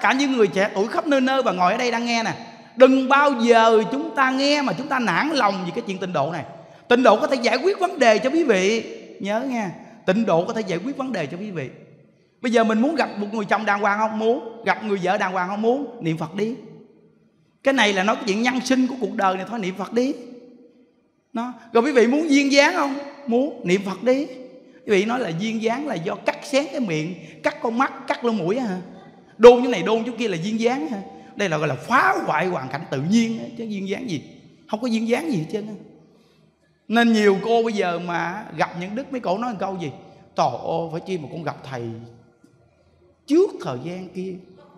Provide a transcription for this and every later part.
tất cả những người trẻ tuổi khắp nơi nơi và ngồi ở đây đang nghe nè, đừng bao giờ chúng ta nghe mà chúng ta nản lòng vì cái chuyện tịnh độ này. Tịnh độ có thể giải quyết vấn đề cho quý vị. Nhớ nha, tịnh độ có thể giải quyết vấn đề cho quý vị. Bây giờ mình muốn gặp một người chồng đàng hoàng không? Muốn. Gặp người vợ đàng hoàng không? Muốn. Niệm Phật đi. Cái này là nói cái chuyện nhân sinh của cuộc đời này thôi, niệm Phật đi. Nó. Rồi quý vị muốn duyên dáng không? Muốn. Niệm Phật đi. Quý vị nói là duyên dáng là do cắt xén cái miệng, cắt con mắt, cắt lỗ mũi hả? Đôn cái này đôn chỗ kia là duyên dáng hả? Đây là gọi là phá hoại hoàn cảnh tự nhiên hả? Chứ duyên dáng gì? Không có duyên dáng gì hết trơn. Nên nhiều cô bây giờ mà gặp những đức, mấy cổ nói một câu gì? Trời ơi, phải chi mà con gặp thầy trước thời gian kia.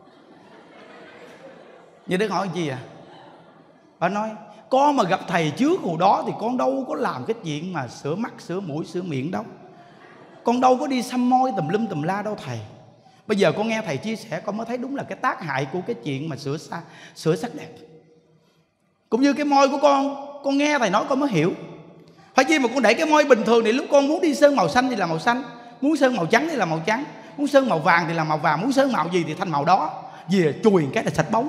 Như đức hỏi gì à? Bà nói con mà gặp thầy trước hồi đó thì con đâu có làm cái chuyện mà sửa mắt, sửa mũi, sửa miệng đâu. Con đâu có đi xăm môi tùm lum tùm la đâu thầy. Bây giờ con nghe thầy chia sẻ con mới thấy đúng là cái tác hại của cái chuyện mà sửa sắc đẹp. Cũng như cái môi của con nghe thầy nói con mới hiểu. Phải chi mà con để cái môi bình thường thì lúc con muốn đi sơn màu xanh thì là màu xanh, muốn sơn màu trắng thì là màu trắng, muốn sơn màu vàng thì là màu vàng, muốn sơn màu gì thì thành màu đó. Về chùi cái là sạch bóng.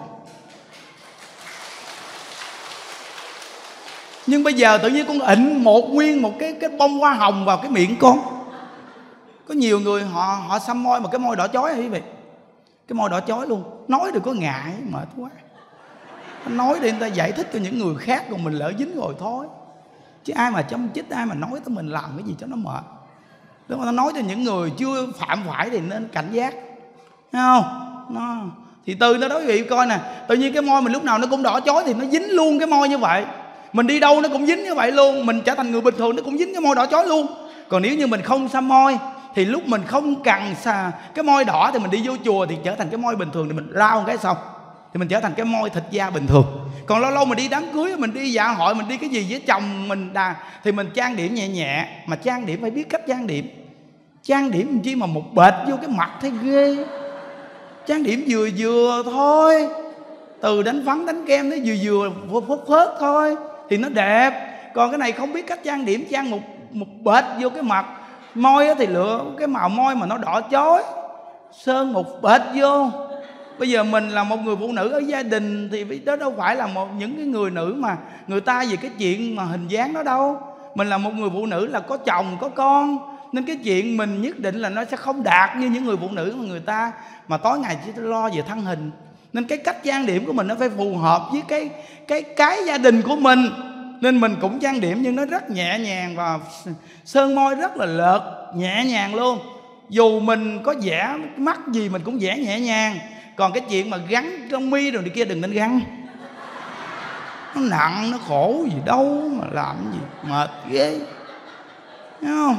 Nhưng bây giờ tự nhiên con ịnh nguyên một cái bông hoa hồng vào cái miệng con. Có nhiều người họ xăm môi mà cái môi đỏ chói hả quý vị? Cái môi đỏ chói luôn. Nói đừng có ngại, mệt quá. Nói để người ta giải thích cho những người khác, còn mình lỡ dính rồi thôi. Chứ ai mà châm chích, ai mà nói tới mình làm cái gì cho nó mệt. Nếu mà ta nói cho những người chưa phạm phải thì nên cảnh giác. Thấy không? Thì từ đó quý vị coi nè, tự nhiên cái môi mình lúc nào nó cũng đỏ chói thì nó dính luôn cái môi như vậy. Mình đi đâu nó cũng dính như vậy luôn. Mình trở thành người bình thường nó cũng dính cái môi đỏ chói luôn. Còn nếu như mình không xăm môi thì lúc mình không cần cái môi đỏ thì mình đi vô chùa thì trở thành cái môi bình thường, thì mình lau một cái xong thì mình trở thành cái môi thịt da bình thường. Còn lâu lâu mình đi đám cưới, mình đi dạ hội, mình đi cái gì với chồng mình thì mình trang điểm nhẹ nhẹ. Mà trang điểm phải biết cách trang điểm. Trang điểm chi mà một bệt vô cái mặt thấy ghê. Trang điểm vừa vừa thôi, từ đánh phấn đánh kem nó vừa vừa phớt thôi thì nó đẹp. Còn cái này không biết cách trang điểm, trang một bệt vô cái mặt. Môi thì lựa cái màu môi mà nó đỏ chói, sơn một bệt vô. Bây giờ mình là một người phụ nữ ở gia đình thì đó đâu phải là những cái người nữ mà người ta về cái chuyện mà hình dáng đó đâu. Mình là một người phụ nữ là có chồng có con, nên cái chuyện mình nhất định là nó sẽ không đạt như những người phụ nữ mà người ta mà tối ngày chỉ lo về thân hình. Nên cái cách trang điểm của mình nó phải phù hợp với cái gia đình của mình. Nên mình cũng trang điểm nhưng nó rất nhẹ nhàng và sơn môi rất là lợt, nhẹ nhàng luôn. Dù mình có vẽ mắt gì mình cũng vẽ nhẹ nhàng. Còn cái chuyện mà gắn trong mi rồi đi kia đừng nên gắn. Nó nặng, nó khổ gì đâu mà làm gì, mệt ghê. Thấy không?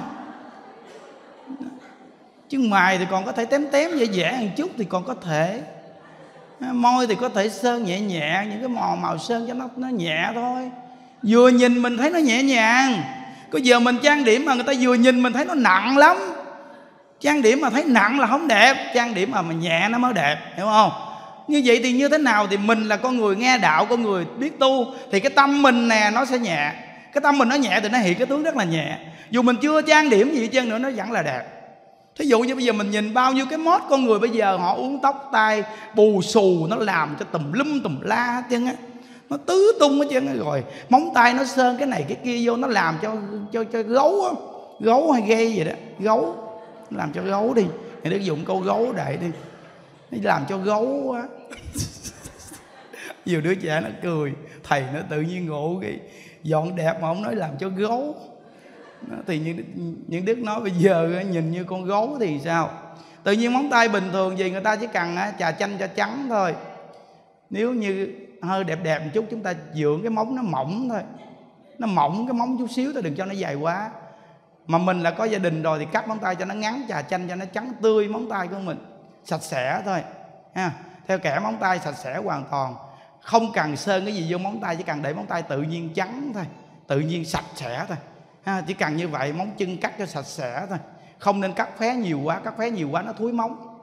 Chứ mày thì còn có thể tém vẽ một chút thì còn có thể. Môi thì có thể sơn nhẹ nhẹ, những cái màu sơn cho nó nhẹ thôi. Vừa nhìn mình thấy nó nhẹ nhàng. Có giờ mình trang điểm mà người ta vừa nhìn mình thấy nó nặng lắm. Trang điểm mà thấy nặng là không đẹp. Trang điểm mà nhẹ nó mới đẹp, hiểu không? Như vậy thì như thế nào? Thì mình là con người nghe đạo, con người biết tu, thì cái tâm mình nè nó sẽ nhẹ. Cái tâm mình nó nhẹ thì nó hiện cái tướng rất là nhẹ. Dù mình chưa trang điểm gì hết trơn nữa nó vẫn là đẹp. Thí dụ như bây giờ mình nhìn bao nhiêu cái mốt con người bây giờ họ uốn tóc tai bù xù, nó làm cho tùm lum tùm la hết trơn á. Nó tứ tung hết trơn. Rồi móng tay nó sơn cái này cái kia vô, nó làm cho gấu á. Gấu hay ghê vậy đó. Gấu làm cho gấu đi, người ta dùng câu gấu đại đi, làm cho gấu á. Nhiều đứa trẻ nó cười, thầy nó tự nhiên ngộ cái dọn đẹp mà không nói làm cho gấu. Thì những đức nói bây giờ nhìn như con gấu thì sao? Tự nhiên móng tay bình thường gì người ta chỉ cần trà chanh cho trắng thôi. Nếu như hơi đẹp một chút chúng ta dưỡng cái móng nó mỏng thôi, nó mỏng cái móng chút xíu thôi, đừng cho nó dài quá. Mà mình là có gia đình rồi thì cắt móng tay cho nó ngắn, trà chanh cho nó trắng tươi móng tay của mình, sạch sẽ thôi ha. Theo kẻ móng tay sạch sẽ hoàn toàn, không cần sơn cái gì vô móng tay, chỉ cần để móng tay tự nhiên trắng thôi, tự nhiên sạch sẽ thôi ha. Chỉ cần như vậy. Móng chân cắt cho sạch sẽ thôi, không nên cắt phé nhiều quá. Cắt phé nhiều quá nó thúi móng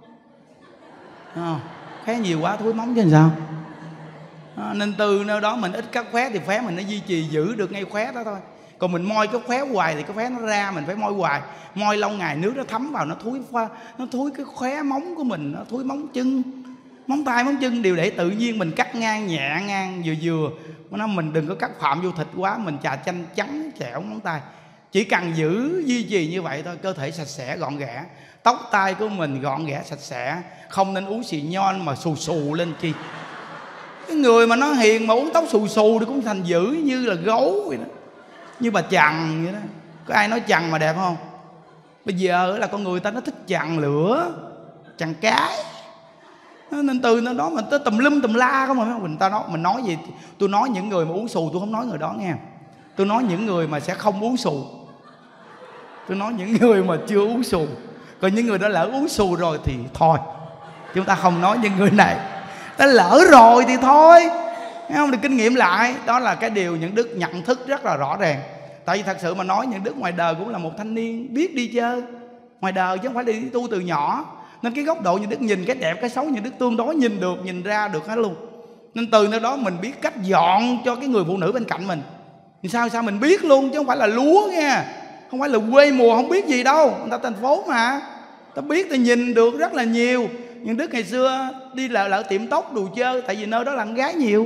phé nhiều quá thúi móng chứ sao. Nên từ nơi đó mình ít cắt phé thì phé mình nó duy trì giữ được ngay khóe đó thôi. Còn mình moi cái khóe hoài thì cái khóe nó ra, mình phải moi hoài. Moi lâu ngày nước nó thấm vào nó thúi cái khóe móng của mình, nó thúi móng chân. Móng tay móng chân đều để tự nhiên, mình cắt ngang nhẹ ngang vừa vừa, mình đừng có cắt phạm vô thịt quá, mình chà chanh trắng trẻo móng tay. Chỉ cần giữ duy trì như vậy thôi, cơ thể sạch sẽ gọn ghẽ, tóc tai của mình gọn ghẽ sạch sẽ, không nên uống xì nhon mà xù xù lên chi. Cái người mà nó hiền mà uống tóc xù xù thì cũng thành dữ như là gấu vậy đó, như bà Trần vậy đó. Có ai nói Trần mà đẹp không? Bây giờ là con người ta nó thích Trần lửa, Trần cái, nên từ nó đó mình tới tùm lum tùm la không mà mình nói gì. Tôi nói những người mà uống xù tôi không nói người đó nghe. Tôi nói những người mà sẽ không uống xù. Tôi nói những người mà chưa uống xù. Còn những người đó lỡ uống xù rồi thì thôi, chúng ta không nói những người này. Đã lỡ rồi thì thôi, thấy không? Được kinh nghiệm lại. Đó là cái điều những Đức nhận thức rất là rõ ràng. Tại vì thật sự mà nói, những Đức ngoài đời cũng là một thanh niên biết đi chơi ngoài đời, chứ không phải đi tu từ nhỏ. Nên cái góc độ những Đức nhìn cái đẹp cái xấu, những Đức tương đối nhìn được, nhìn ra được hết luôn. Nên từ nơi đó mình biết cách dọn cho cái người phụ nữ bên cạnh mình. Thì sao mình biết luôn, chứ không phải là lúa nha. Không phải là quê mùa không biết gì đâu. Người ta thành phố mà, ta biết, ta nhìn được rất là nhiều. Những Đức ngày xưa đi lỡ tiệm tóc đồ chơi, tại vì nơi đó là con gái nhiều.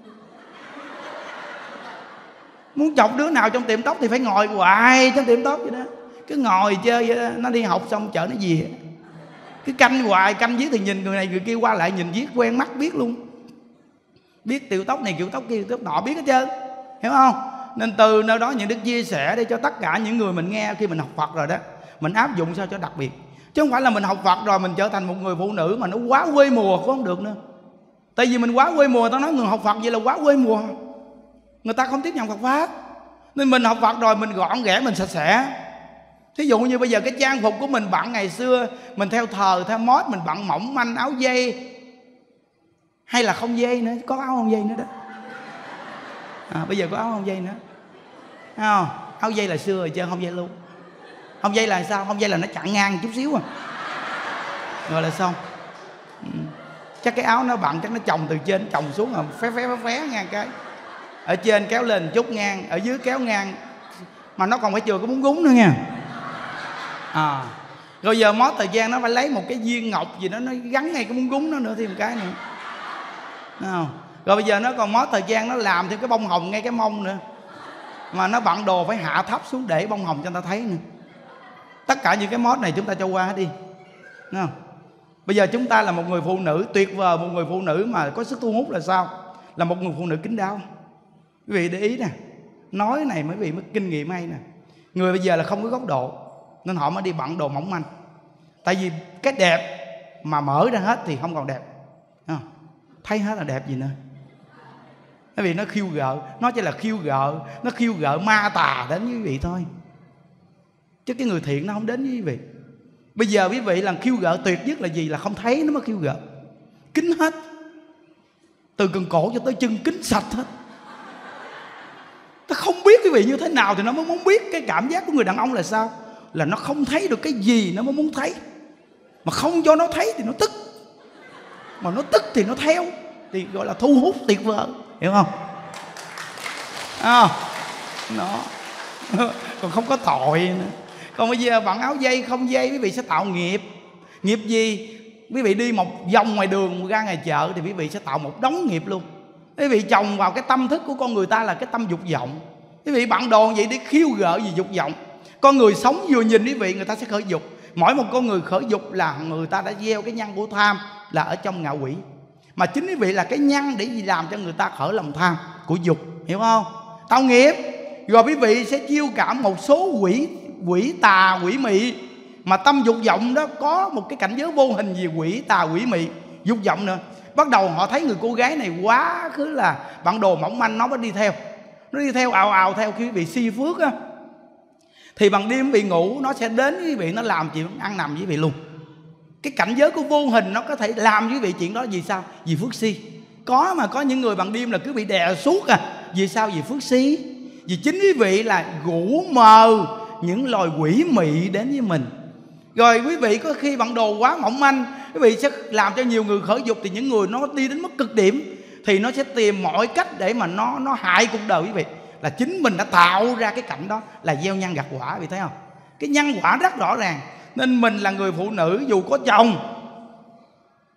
Muốn chọc đứa nào trong tiệm tóc thì phải ngồi hoài trong tiệm tóc vậy đó. Cứ ngồi chơi vậy đó. Nó đi học xong chở nó về, cứ canh hoài, canh viết thì nhìn người này người kia qua lại, nhìn viết quen mắt biết luôn. Biết tiểu tóc này kiểu tóc kia kiểu tóc nọ biết hết trơn, hiểu không? Nên từ nơi đó những Đức chia sẻ để cho tất cả những người mình nghe khi mình học Phật rồi đó, mình áp dụng sao cho đặc biệt. Chứ không phải là mình học Phật rồi mình trở thành một người phụ nữ mà nó quá quê mùa cũng không được nữa. Tại vì mình quá quê mùa, tao nói người học Phật vậy là quá quê mùa, người ta không tiếp nhận Phật Pháp. Nên mình học Phật rồi mình gọn ghẽ, mình sạch sẽ. Thí dụ như bây giờ cái trang phục của mình bận ngày xưa, mình theo thờ, theo mốt, mình bận mỏng manh áo dây, hay là không dây nữa, có áo không dây nữa đó. Bây giờ có áo không dây nữa, thấy không? Áo dây là xưa rồi chứ không dây luôn. Không dây là sao? Không dây là nó chặn ngang chút xíu rồi là xong. Chắc cái áo nó bận, chắc nó chồng từ trên chồng xuống rồi phé ngang cái. Ở trên kéo lên chút ngang, ở dưới kéo ngang, mà nó còn phải chừa cái bún gúng nữa nha. Rồi giờ mốt thời gian nó phải lấy một cái viên ngọc gì đó, nó gắn ngay cái bún gúng nó nữa thêm một cái nữa. Đúng không? Rồi bây giờ nó còn mốt thời gian nó làm thêm cái bông hồng ngay cái mông nữa. Mà nó bận đồ phải hạ thấp xuống để bông hồng cho người ta thấy nữa. Tất cả những cái mốt này chúng ta cho qua hết đi. Đúng không? Bây giờ chúng ta là một người phụ nữ tuyệt vời, một người phụ nữ mà có sức thu hút là sao? Là một người phụ nữ kín đáo. Quý vị để ý nè, nói này mấy vị mới kinh nghiệm hay nè. Người bây giờ là không có góc độ, nên họ mới đi bận đồ mỏng manh. Tại vì cái đẹp mà mở ra hết thì không còn đẹp. Thấy hết là đẹp gì nữa. Bởi vì nó khiêu gợi, nó chỉ là khiêu gợi, nó khiêu gợi ma tà đến với quý vị thôi, chứ cái người thiện nó không đến với quý vị. Bây giờ quý vị là khiêu gợi tuyệt nhất là gì? Là không thấy nó mới khiêu gợi. Kính hết, từ cần cổ cho tới chân kính sạch hết. Ta không biết quý vị như thế nào thì nó mới muốn biết cái cảm giác của người đàn ông là sao. Là nó không thấy được cái gì nó mới muốn thấy. Mà không cho nó thấy thì nó tức. Mà nó tức thì nó theo, thì gọi là thu hút tuyệt vời, hiểu không? Nó còn không có tội nữa. Còn bây giờ bạn áo dây không dây, quý vị sẽ tạo nghiệp. Nghiệp gì? Quý vị đi một vòng ngoài đường ra ngoài chợ thì quý vị sẽ tạo một đống nghiệp luôn. Quý vị trồng vào cái tâm thức của con người ta là cái tâm dục vọng. Quý vị bận đồ vậy để khiêu gợi gì dục vọng. Con người sống vừa nhìn quý vị, người ta sẽ khởi dục. Mỗi một con người khởi dục là người ta đã gieo cái nhân của tham là ở trong ngạ quỷ. Mà chính quý vị là cái nhân để gì làm cho người ta khởi lòng tham của dục, hiểu không? Tạo nghiệp. Rồi quý vị sẽ chiêu cảm một số quỷ tà quỷ mị. Mà tâm dục vọng đó có một cái cảnh giới vô hình gì quỷ tà quỷ mị dục vọng nữa. Bắt đầu họ thấy người cô gái này quá khứ là bận đồ mỏng manh, nó mới đi theo. Nó đi theo ào ào theo. Khi quý vị si phước á, thì bằng đêm quý vị ngủ, nó sẽ đến quý vị, nó làm chuyện ăn nằm với quý vị luôn. Cái cảnh giới của vô hình nó có thể làm với quý vị chuyện đó. Vì sao? Vì phước si. Có mà có những người bằng đêm là cứ bị đè suốt Vì sao? Vì phước si. Vì chính quý vị là rủ mờ những loài quỷ mị đến với mình. Rồi quý vị có khi bận đồ quá mỏng manh, quý vị sẽ làm cho nhiều người khởi dục. Thì những người nó đi đến mức cực điểm thì nó sẽ tìm mọi cách để mà nó hại cuộc đời quý vị. Là chính mình đã tạo ra cái cảnh đó, là gieo nhân gặt quả, quý vị thấy không? Cái nhân quả rất rõ ràng. Nên mình là người phụ nữ dù có chồng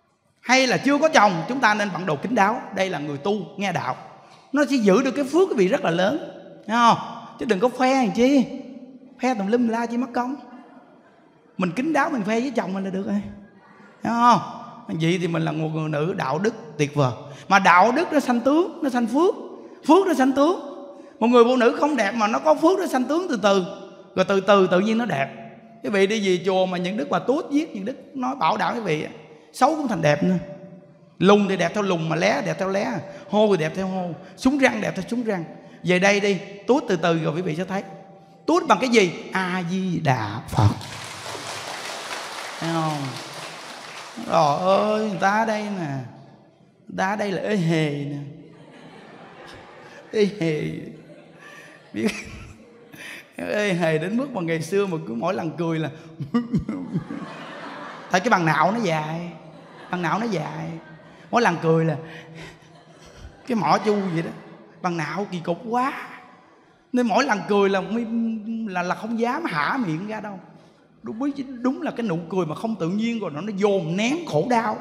hay là chưa có chồng, chúng ta nên bận đồ kín đáo. Đây là người tu nghe đạo, nó sẽ giữ được cái phước quý vị rất là lớn, thấy không? Chứ đừng có khoe làm chi, khoe tùm lum la chi mất công. Mình kín đáo mình khoe với chồng mình là được rồi, thấy không? Vậy thì mình là một người nữ đạo đức tuyệt vời. Mà đạo đức nó sanh tướng, nó sanh phước, phước nó sanh tướng. Một người phụ nữ không đẹp mà nó có phước, nó sanh tướng từ từ, rồi từ từ tự nhiên nó đẹp. Quý vị đi về chùa mà những đức mà Tuốt viết, những đức nói bảo đảm quý vị xấu cũng thành đẹp nữa. Lùng thì đẹp theo lùng, mà lé đẹp theo lé, hô thì đẹp theo hô, súng răng đẹp theo súng răng. Về đây đi, Tuốt từ từ rồi quý vị sẽ thấy. Tuốt bằng cái gì? A Di Đà Phật, thấy không? Trời ơi, người ta ở đây nè, người ta ở đây là ê hề nè, ê hề, biết ê hề đến mức mà ngày xưa mà cứ mỗi lần cười là tại cái bằng não nó dài, bằng não nó dài, mỗi lần cười là cái mỏ chu vậy đó, bằng não kỳ cục quá, nên mỗi lần cười là không dám hả miệng ra đâu. Đúng là cái nụ cười mà không tự nhiên, rồi nó dồn nén khổ đau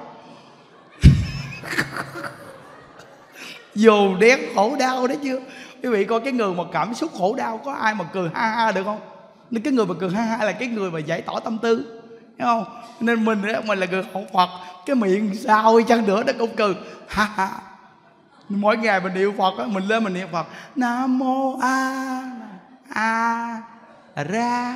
dồn nén khổ đau đó chưa. Quý vị coi cái người mà cảm xúc khổ đau, có ai mà cười ha ha được không? Nên cái người mà cười ha ha là cái người mà giải tỏa tâm tư, thấy không? Nên mình là người học Phật, cái miệng sao đi chăng nữa nó cũng cười ha ha. Mỗi ngày mình niệm Phật á, mình lên mình niệm Phật Nam Mô A là ra,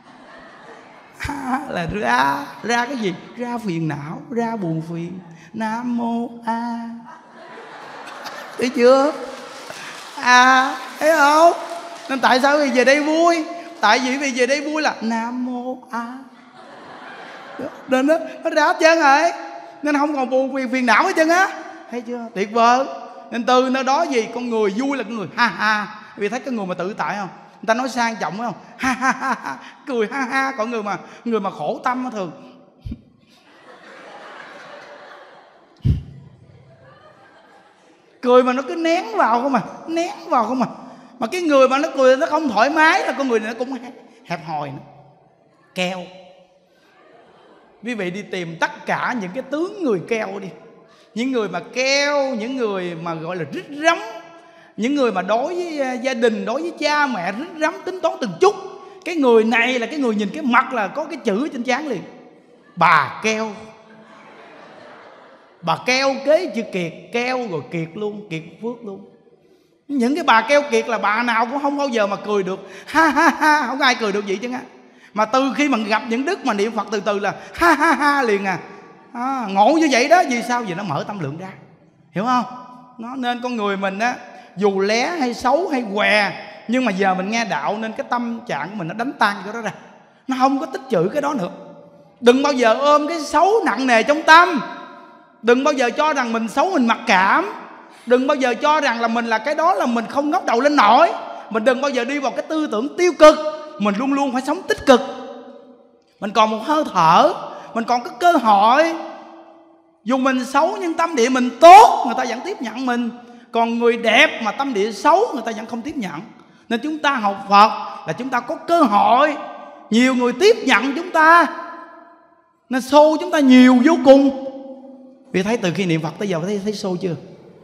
là ra cái gì? Ra phiền não, ra buồn phiền. Nam Mô A, thấy chưa? Thấy không? Nên tại sao vì về đây vui? Tại vì vì về đây vui là Nam Mô A, nên nó ra hết trơn rồi, nên không còn buồn phiền não hết trơn á, thấy chưa? Tuyệt vời. Nên từ nơi đó gì, con người vui là con người ha ha. Vì thấy cái người mà tự tại không, người ta nói sang trọng phải không, ha ha ha, cười ha ha. Còn người mà khổ tâm thường cười mà nó cứ nén vào không à, nén vào không à. Mà cái người mà nó cười nó không thoải mái là con người này nó cũng hẹp hòi nữa, keo. Quý vị đi tìm tất cả những cái tướng người keo đi, những người mà keo, những người mà gọi là rít rắm, những người mà đối với gia đình, đối với cha mẹ rít rắm tính toán từng chút. Cái người này là cái người nhìn cái mặt là có cái chữ trên trán liền, bà keo. Bà keo kế chữ kiệt, keo rồi kiệt luôn, kiệt phước luôn. Những cái bà keo kiệt là bà nào cũng không bao giờ mà cười được ha ha ha, không ai cười được vậy chứ á. Mà từ khi mà gặp những đức mà niệm Phật từ từ là ha ha ha liền à. Ngộ như vậy đó. Vì sao? Vì nó mở tâm lượng ra, hiểu không? Nên con người mình á, dù lé hay xấu hay què, nhưng mà giờ mình nghe đạo nên cái tâm trạng của mình nó đánh tan cái đó ra, nó không có tích trữ cái đó nữa. Đừng bao giờ ôm cái xấu nặng nề trong tâm. Đừng bao giờ cho rằng mình xấu mình mặc cảm. Đừng bao giờ cho rằng là mình là cái đó là mình không ngóc đầu lên nổi. Mình đừng bao giờ đi vào cái tư tưởng tiêu cực. Mình luôn luôn phải sống tích cực. Mình còn một hơi thở, mình còn có cơ hội. Dù mình xấu nhưng tâm địa mình tốt, người ta vẫn tiếp nhận mình. Còn người đẹp mà tâm địa xấu, người ta vẫn không tiếp nhận. Nên chúng ta học Phật là chúng ta có cơ hội, nhiều người tiếp nhận chúng ta, nên show chúng ta nhiều vô cùng. Vì thấy từ khi niệm Phật tới giờ thấy show chưa?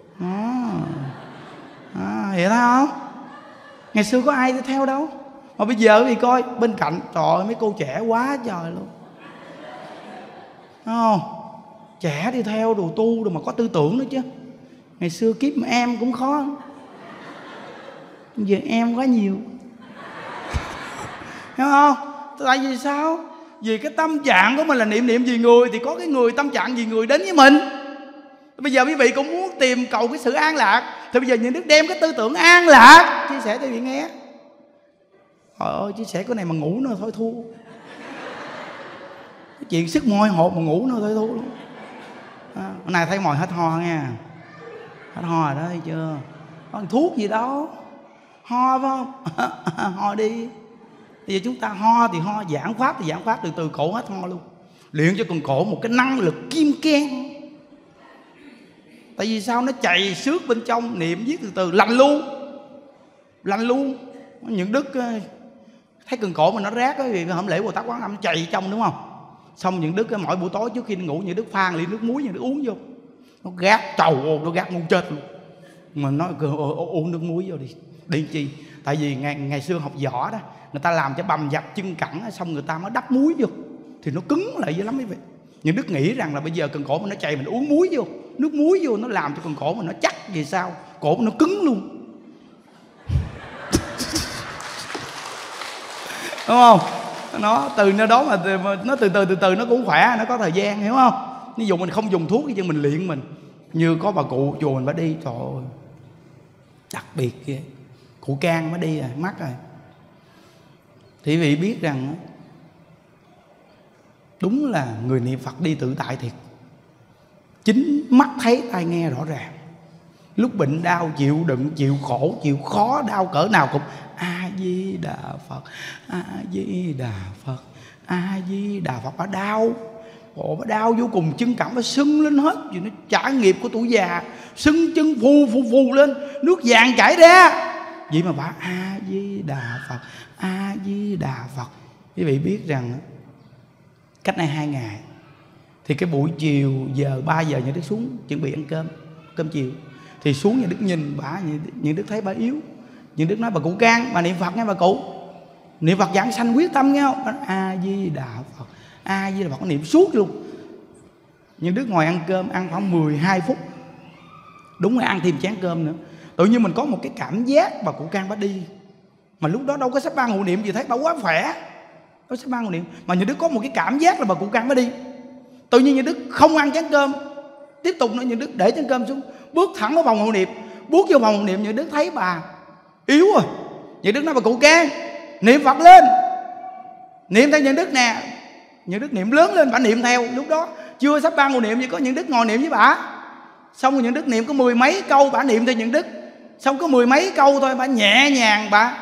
Hiểu không? Ngày xưa có ai theo đâu. Mà bây giờ thì coi bên cạnh, trời ơi mấy cô trẻ quá trời luôn, không? Trẻ đi theo đồ tu rồi mà có tư tưởng nữa chứ. Ngày xưa kiếm em cũng khó, giờ em quá nhiều. Hiểu không? Tại vì sao? Vì cái tâm trạng của mình là niệm vì người, thì có cái người tâm trạng vì người đến với mình. Bây giờ quý vị cũng muốn tìm cầu cái sự an lạc, thì bây giờ những đức đem cái tư tưởng an lạc chia sẻ cho quý vị nghe. Trời ơi, chia sẻ cái này mà ngủ nó thôi thua. Cái chuyện sức môi hột mà ngủ nó thôi thua luôn. Hôm nay thấy mồi hết ho nha. Hết ho rồi đó, thấy chưa? Có thuốc gì đâu. Ho phải không? Ho đi. Bây giờ chúng ta ho thì ho, giảng pháp thì giảng pháp, từ từ cổ hết ho luôn. Luyện cho con cổ một cái năng lực kim keng. Tại vì sao? Nó chảy xước bên trong, niệm viết từ từ lành luôn. Lành luôn. Những đức thấy cần cổ mà nó rác á, vì hôm lễ Bồ Tát Quán Âm chảy trong đúng không? Xong những Đức mỗi buổi tối trước khi đi ngủ, những Đức pha ly nước muối, những Đức uống vô, nó gác trầu, nó gác ngu chết luôn. Mà nói uống nước muối vô đi chi? Tại vì ngày xưa học võ đó, người ta làm cho bầm dập chân cẳng, xong người ta mới đắp muối vô thì nó cứng lại dữ lắm quý vị. Những Đức nghĩ rằng là bây giờ cần cổ mình nó chày, mình uống muối vô, nước muối vô, nó làm cho cần cổ mình nó chắc vì sao, cổ mình nó cứng luôn. Đúng không? Nó từ nơi đó mà nó từ từ nó cũng khỏe, nó có thời gian, hiểu không? Ví dụ mình không dùng thuốc chứ mình luyện mình. Như có bà cụ chùa mình bà đi, trời ơi, đặc biệt kìa. Cụ Can mới đi rồi, mắc rồi. Thì vị biết rằng đúng là người niệm Phật đi tự tại thiệt. Chính mắt thấy tai nghe rõ ràng. Lúc bệnh đau chịu đựng, chịu khổ, chịu khó, đau cỡ nào cũng A Di Đà Phật, A Di Đà Phật, A Di Đà Phật. Bà đau, bà đau vô cùng, chân cẳng nó sưng lên hết. Vì nó trải nghiệp của tuổi già, sưng chân phù lên, nước vàng chảy ra. Vậy mà bà A Di Đà Phật, A Di Đà Phật. Quý vị biết rằng cách này 2 ngày thì cái buổi chiều giờ 3 giờ Những Đức xuống chuẩn bị ăn cơm chiều. Thì xuống Những Đức nhìn bà, Những Đức thấy bà yếu. Những Đức nói bà cụ Can, bà niệm Phật nghe bà cụ, niệm Phật giảng sanh quyết tâm nghe không? A Di Đà Phật, A Di Đà Phật, niệm suốt luôn. Những Đức ngồi ăn cơm, ăn khoảng 12 phút, đúng là ăn thêm chén cơm nữa. Tự nhiên mình có một cái cảm giác bà cụ Can bà đi, mà lúc đó đâu có sắp ban hộ niệm gì, thấy bà quá khỏe, đâu sắp ban hộ niệm, mà Những Đức có một cái cảm giác là bà cụ Can bà đi. Tự nhiên Những Đức không ăn chén cơm, tiếp tục nữa Những Đức để chén cơm xuống, bước thẳng vào phòng hộ niệm. Bước vô phòng hộ niệm, Những Đức thấy bà yếu rồi. Những Đức nói bà cụ Can, niệm Phật lên, niệm theo Những Đức nè. Những Đức niệm lớn lên, bà niệm theo. Lúc đó chưa sắp ban hộ niệm, chỉ có Những Đức ngồi niệm với bà. Xong rồi Những Đức niệm có 10 mấy câu, bà niệm theo Những Đức. Xong có 10 mấy câu thôi, bà nhẹ nhàng, bà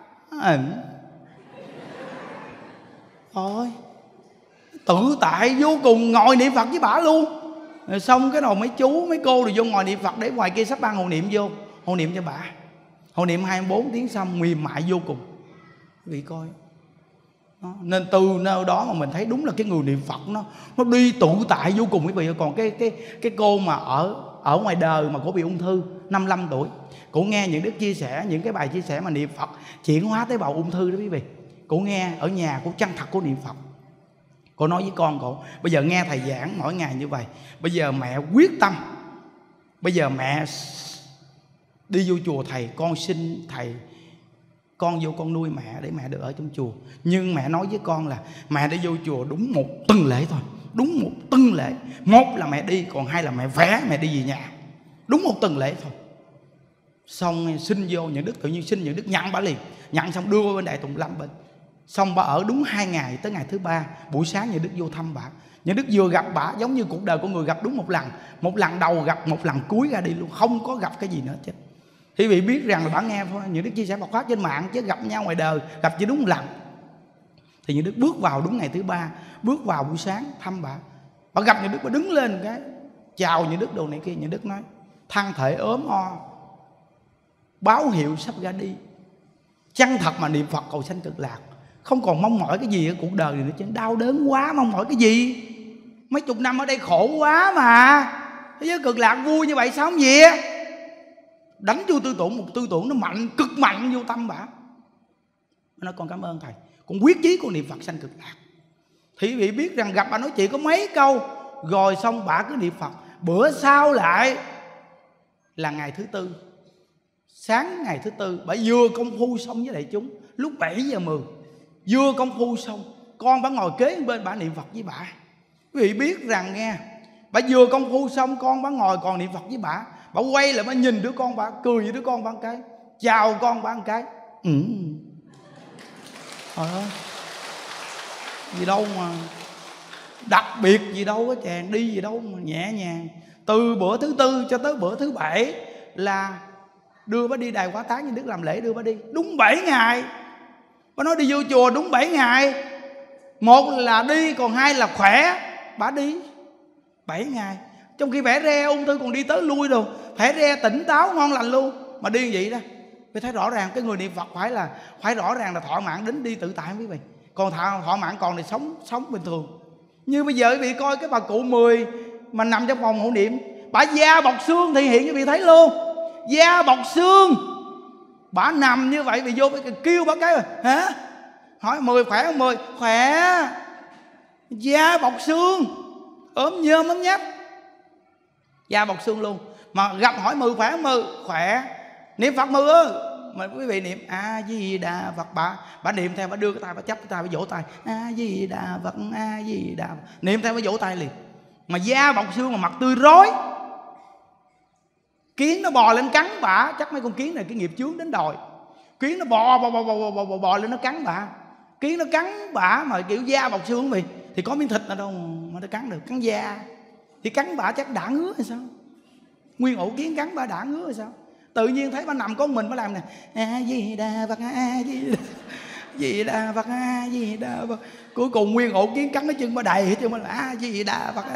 thôi tự tại vô cùng, ngồi niệm Phật với bà luôn. Rồi xong cái đầu mấy chú mấy cô rồi vô ngồi niệm Phật, để ngoài kia sắp ban hộ niệm vô hộ niệm cho bà. Hộ niệm 24 tiếng xong mềm mại vô cùng. Quý vị coi đó. Nên từ nơi đó mà mình thấy đúng là cái người niệm Phật nó đi tự tại vô cùng quý vị. Còn cái cô mà ở ngoài đời mà cô bị ung thư 55 tuổi, cô nghe Những Đức chia sẻ những cái bài chia sẻ mà niệm Phật chuyển hóa tế bào ung thư đó quý vị. Cô nghe ở nhà, cô chân thật cô niệm Phật. Cô nói với con cô, bây giờ nghe thầy giảng mỗi ngày như vậy, bây giờ mẹ quyết tâm, bây giờ mẹ đi vô chùa thầy, con xin thầy, con vô con nuôi mẹ để mẹ được ở trong chùa. Nhưng mẹ nói với con là mẹ đi vô chùa đúng một tuần lễ thôi, đúng một tuần lễ. Một là mẹ đi, còn hai là mẹ vẽ mẹ đi về nhà, đúng một tuần lễ thôi. Xong xin vô Những Đức, tự nhiên xin Những Đức nhận bà liền. Nhận xong đưa bên Đại Tùng Lâm bên. Xong bà ở đúng 2 ngày, tới ngày thứ 3 buổi sáng Những Đức vô thăm bà. Những Đức vừa gặp bà giống như cuộc đời của người gặp đúng một lần. Một lần đầu gặp, một lần cuối ra đi luôn, không có gặp cái gì nữa chứ. Quý vị biết rằng là bà nghe thôi, Những Đức chia sẻ Phật pháp trên mạng, chứ gặp nhau ngoài đời gặp chỉ đúng một lần. Thì Những Đức bước vào đúng ngày thứ 3, bước vào buổi sáng thăm bà. Bà gặp Những Đức, bà đứng lên cái chào Những Đức đồ này kia. Những Đức nói thân thể ốm o, báo hiệu sắp ra đi. Chân thật mà niệm Phật cầu sanh cực lạc, không còn mong mỏi cái gì ở cuộc đời này nữa chứ. Đau đớn quá, mong mỏi cái gì? Mấy chục năm ở đây khổ quá mà, thế giới cực lạc vui như vậy sao không gì? Đánh vô tư tưởng, một tư tưởng nó mạnh, cực mạnh vô tâm bà. Nói con cảm ơn thầy, con quyết chí con niệm Phật sanh cực lạc. Thì vị biết rằng gặp bà nói chuyện có mấy câu, rồi xong bà cứ niệm Phật. Bữa sau lại là ngày thứ 4, sáng ngày thứ 4, bà vừa công phu xong với đại chúng lúc 7 giờ 10. Vừa công phu xong, con bà ngồi kế bên bà niệm Phật với bà. Quý vị biết rằng nghe, bà vừa công phu xong, con bà ngồi còn niệm Phật với bà. Bà quay lại bà nhìn đứa con bà, cười với đứa con bà một cái, chào con bà một cái. Gì đâu mà đặc biệt gì đâu có chàng, đi gì đâu mà nhẹ nhàng. Từ bữa thứ 4 cho tới bữa thứ 7 là đưa bà đi Đài Hóa Táng Những Đức làm lễ, đưa bà đi đúng 7 ngày. Bà nói đi vô chùa đúng 7 ngày. Một là đi, còn hai là khỏe. Bà đi 7 ngày. Trong khi vẻ re ung thư còn đi tới lui rồi, vẻ re tỉnh táo ngon lành luôn, mà đi như vậy đó. Tôi thấy rõ ràng cái người niệm Phật phải rõ ràng là thọ mạng đến đi tự tại quý vị. Còn thọ mạng còn thì sống bình thường. Như bây giờ quý vị coi cái bà cụ 10 mà nằm trong phòng hộ niệm, bà da bọc xương thì hiện quý vị thấy luôn, da bọc xương, bà nằm như vậy, bị vô kêu bà cái rồi hả, hỏi 10 khỏe không? 10 khỏe, da bọc xương, ốm nhơm ốm nhách, da bọc xương luôn. Mà gặp hỏi 10 khỏe không? 10 khỏe. Niệm Phật 10 ơi, mà quý vị niệm A Di Đà Phật, bà niệm theo, bà đưa cái tay, bà chắp cái tay, bà vỗ tay A Di Đà Phật, A Di Đà Phật. Niệm theo, bà vỗ tay liền. Mà da bọc xương mà mặt tươi rói, kiến nó bò lên cắn bả, chắc mấy con kiến này cái nghiệp chướng đến đòi. Kiến nó bò lên nó cắn bả, kiến nó cắn bả mà kiểu da bọc xương vậy thì có miếng thịt nào đâu mà nó cắn được, cắn da thì cắn bả chắc đã ngứa hay sao? Nguyên ổ kiến cắn bả đã ngứa hay sao? Tự nhiên thấy bà nằm có mình, bà làm nè A Di Đà Phật, A Di Đà Phật, A Di Đà Phật. Cuối cùng nguyên ổ kiến cắn cái chân bà đầy hết trơn, bà là A Di Đà Phật.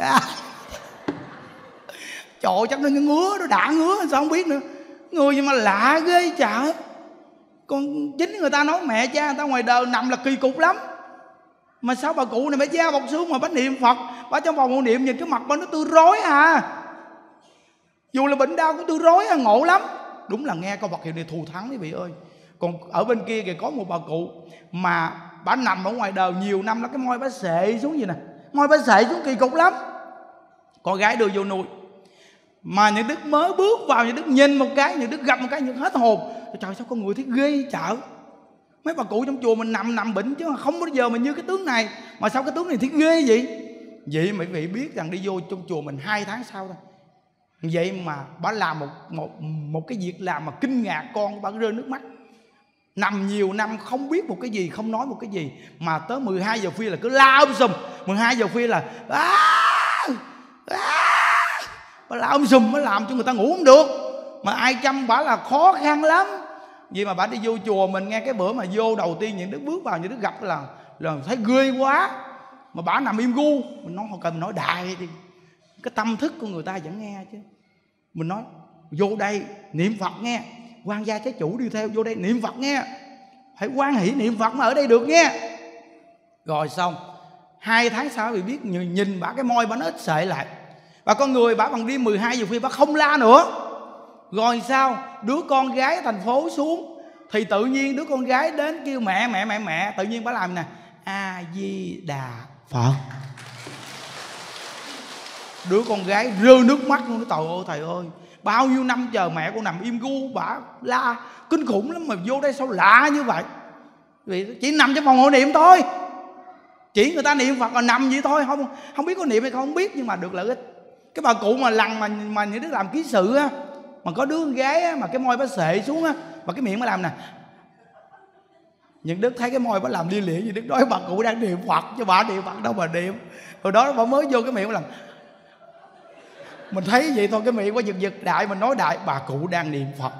Trời ơi, chắc nó ngứa, nó đã ngứa sao không biết nữa. Người gì mà lạ ghê trời. Còn chính người ta nói mẹ cha người ta ngoài đời nằm là kỳ cục lắm, mà sao bà cụ này bà da bọc xương mà bà niệm Phật, bà trong phòng hộ niệm nhìn cái mặt bà nó tươi rói à. Dù là bệnh đau cũng tươi rói à, ngộ lắm. Đúng là nghe câu Phật hiệu này thù thắng quý vị ơi. Còn ở bên kia kìa có một bà cụ mà bà nằm ở ngoài đời nhiều năm, là cái môi bà xệ xuống gì nè, môi bà xệ xuống kỳ cục lắm. Con gái đưa vô nuôi, mà những Đức mới bước vào, những Đức nhìn một cái, những Đức gặp một cái, những hết hồn. Trời, sao con người thấy ghê chợ. Mấy bà cụ trong chùa mình nằm bệnh chứ không bao giờ mà như cái tướng này, mà sao cái tướng này thấy ghê vậy? Vậy mà quý vị biết rằng đi vô trong chùa mình 2 tháng sau thôi, vậy mà bà làm một cái việc làm mà kinh ngạc, con bà rơi nước mắt. Nằm nhiều năm không biết một cái gì, không nói một cái gì, mà tới 12 giờ khuya là cứ la sùm. 12 giờ khuya là bà la sùm, mới làm cho người ta ngủ không được. Mà ai chăm bà là khó khăn lắm. Vì mà bà đi vô chùa mình, nghe cái bữa mà vô đầu tiên những Đức bước vào, những Đức gặp là thấy ghê quá. Mà bà nằm im gu, mình nói cần nói đại đi, cái tâm thức của người ta vẫn nghe chứ. Mình nói vô đây niệm Phật nghe, quan gia trái chủ đi theo, vô đây niệm Phật nghe, phải hoan hỷ niệm Phật mà ở đây được nghe. Rồi xong 2 tháng sau bị biết, nhìn bà cái môi bà nó ít sệ lại, và con người bà bằng đêm 12 giờ khuya bà không la nữa. Rồi sao đứa con gái ở thành phố xuống thì tự nhiên đứa con gái đến kêu mẹ, tự nhiên bà làm nè A Di Đà Phật. Đứa con gái rơi nước mắt luôn. Trời ơi thầy ơi, bao nhiêu năm chờ mẹ con nằm im gu, bà la kinh khủng lắm, mà vô đây sao lạ như vậy. Vì chỉ nằm trong phòng hộ niệm thôi, chỉ người ta niệm Phật là nằm vậy thôi, không biết có niệm hay không biết, nhưng mà được lợi ích. Cái bà cụ mà lần mà những đứa làm ký sự á, mà có đứa con gái á, mà cái môi bà xệ xuống á, mà cái miệng bà làm nè, những Đức thấy cái môi bà làm lia lịa, như Đức nói bà cụ đang niệm Phật chứ bà niệm Phật đâu mà niệm. Hồi đó bà mới vô cái miệng bà làm, mình thấy vậy thôi, cái miệng bà giật đại, mình nói đại bà cụ đang niệm Phật.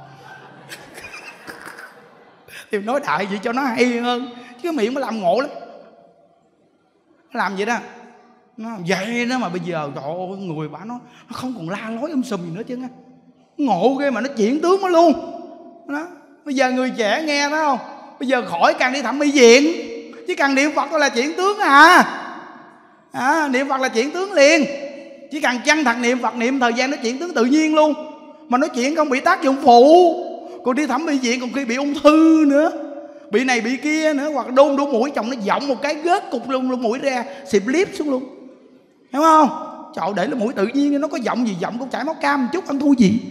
Thì nói đại vậy cho nó hay hơn, chứ cái miệng bà làm ngộ lắm. Nó làm vậy đó, nó vậy đó. Mà bây giờ trời ơi, người bà nó không còn la lối sùm gì nữa chứ á, ngộ ghê, mà nó chuyển tướng nó luôn đó. Bây giờ người trẻ nghe đó không, bây giờ khỏi cần đi thẩm mỹ viện, chỉ cần niệm Phật thôi là chuyển tướng niệm Phật là chuyển tướng liền. Chỉ cần chân thật niệm Phật, niệm thời gian nó chuyển tướng tự nhiên luôn, mà nó chuyển không bị tác dụng phụ. Còn đi thẩm mỹ viện còn khi bị ung thư nữa, bị này bị kia nữa, hoặc đôn đổ mũi, chồng nó giọng một cái gớt cục luôn lỗ mũi ra, xịt líp xuống luôn, hiểu không? Trời, để lỗ mũi tự nhiên nó có giọng gì, giọng cũng chảy máu cam một chút ăn thua gì.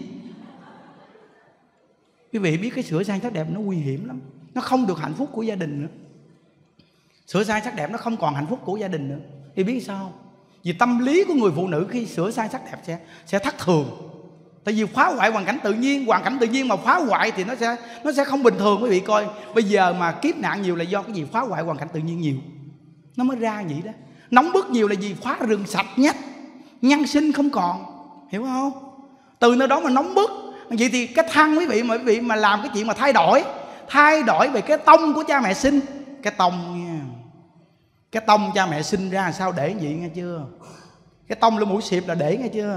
Quý vị biết cái sửa sang sắc đẹp nó nguy hiểm lắm, nó không được hạnh phúc của gia đình nữa. Sửa sang sắc đẹp nó không còn hạnh phúc của gia đình nữa. Thì biết sao không? Vì tâm lý của người phụ nữ khi sửa sang sắc đẹp sẽ thất thường. Tại vì phá hoại hoàn cảnh tự nhiên, hoàn cảnh tự nhiên mà phá hoại thì nó sẽ không bình thường. Quý vị coi bây giờ mà kiếp nạn nhiều là do cái gì? Phá hoại hoàn cảnh tự nhiên nhiều, nó mới ra vậy đó. Nóng bức nhiều là gì? Phá rừng sạch nhách, nhân sinh không còn, hiểu không? Từ nơi đó mà nóng bức. Vậy thì cái thăng quý vị mà làm cái chuyện mà thay đổi về cái tông của cha mẹ sinh, cái tông nha, cái tông cha mẹ sinh ra làm sao để vậy nghe chưa? Cái tông lỗ mũi xịp là để nghe chưa?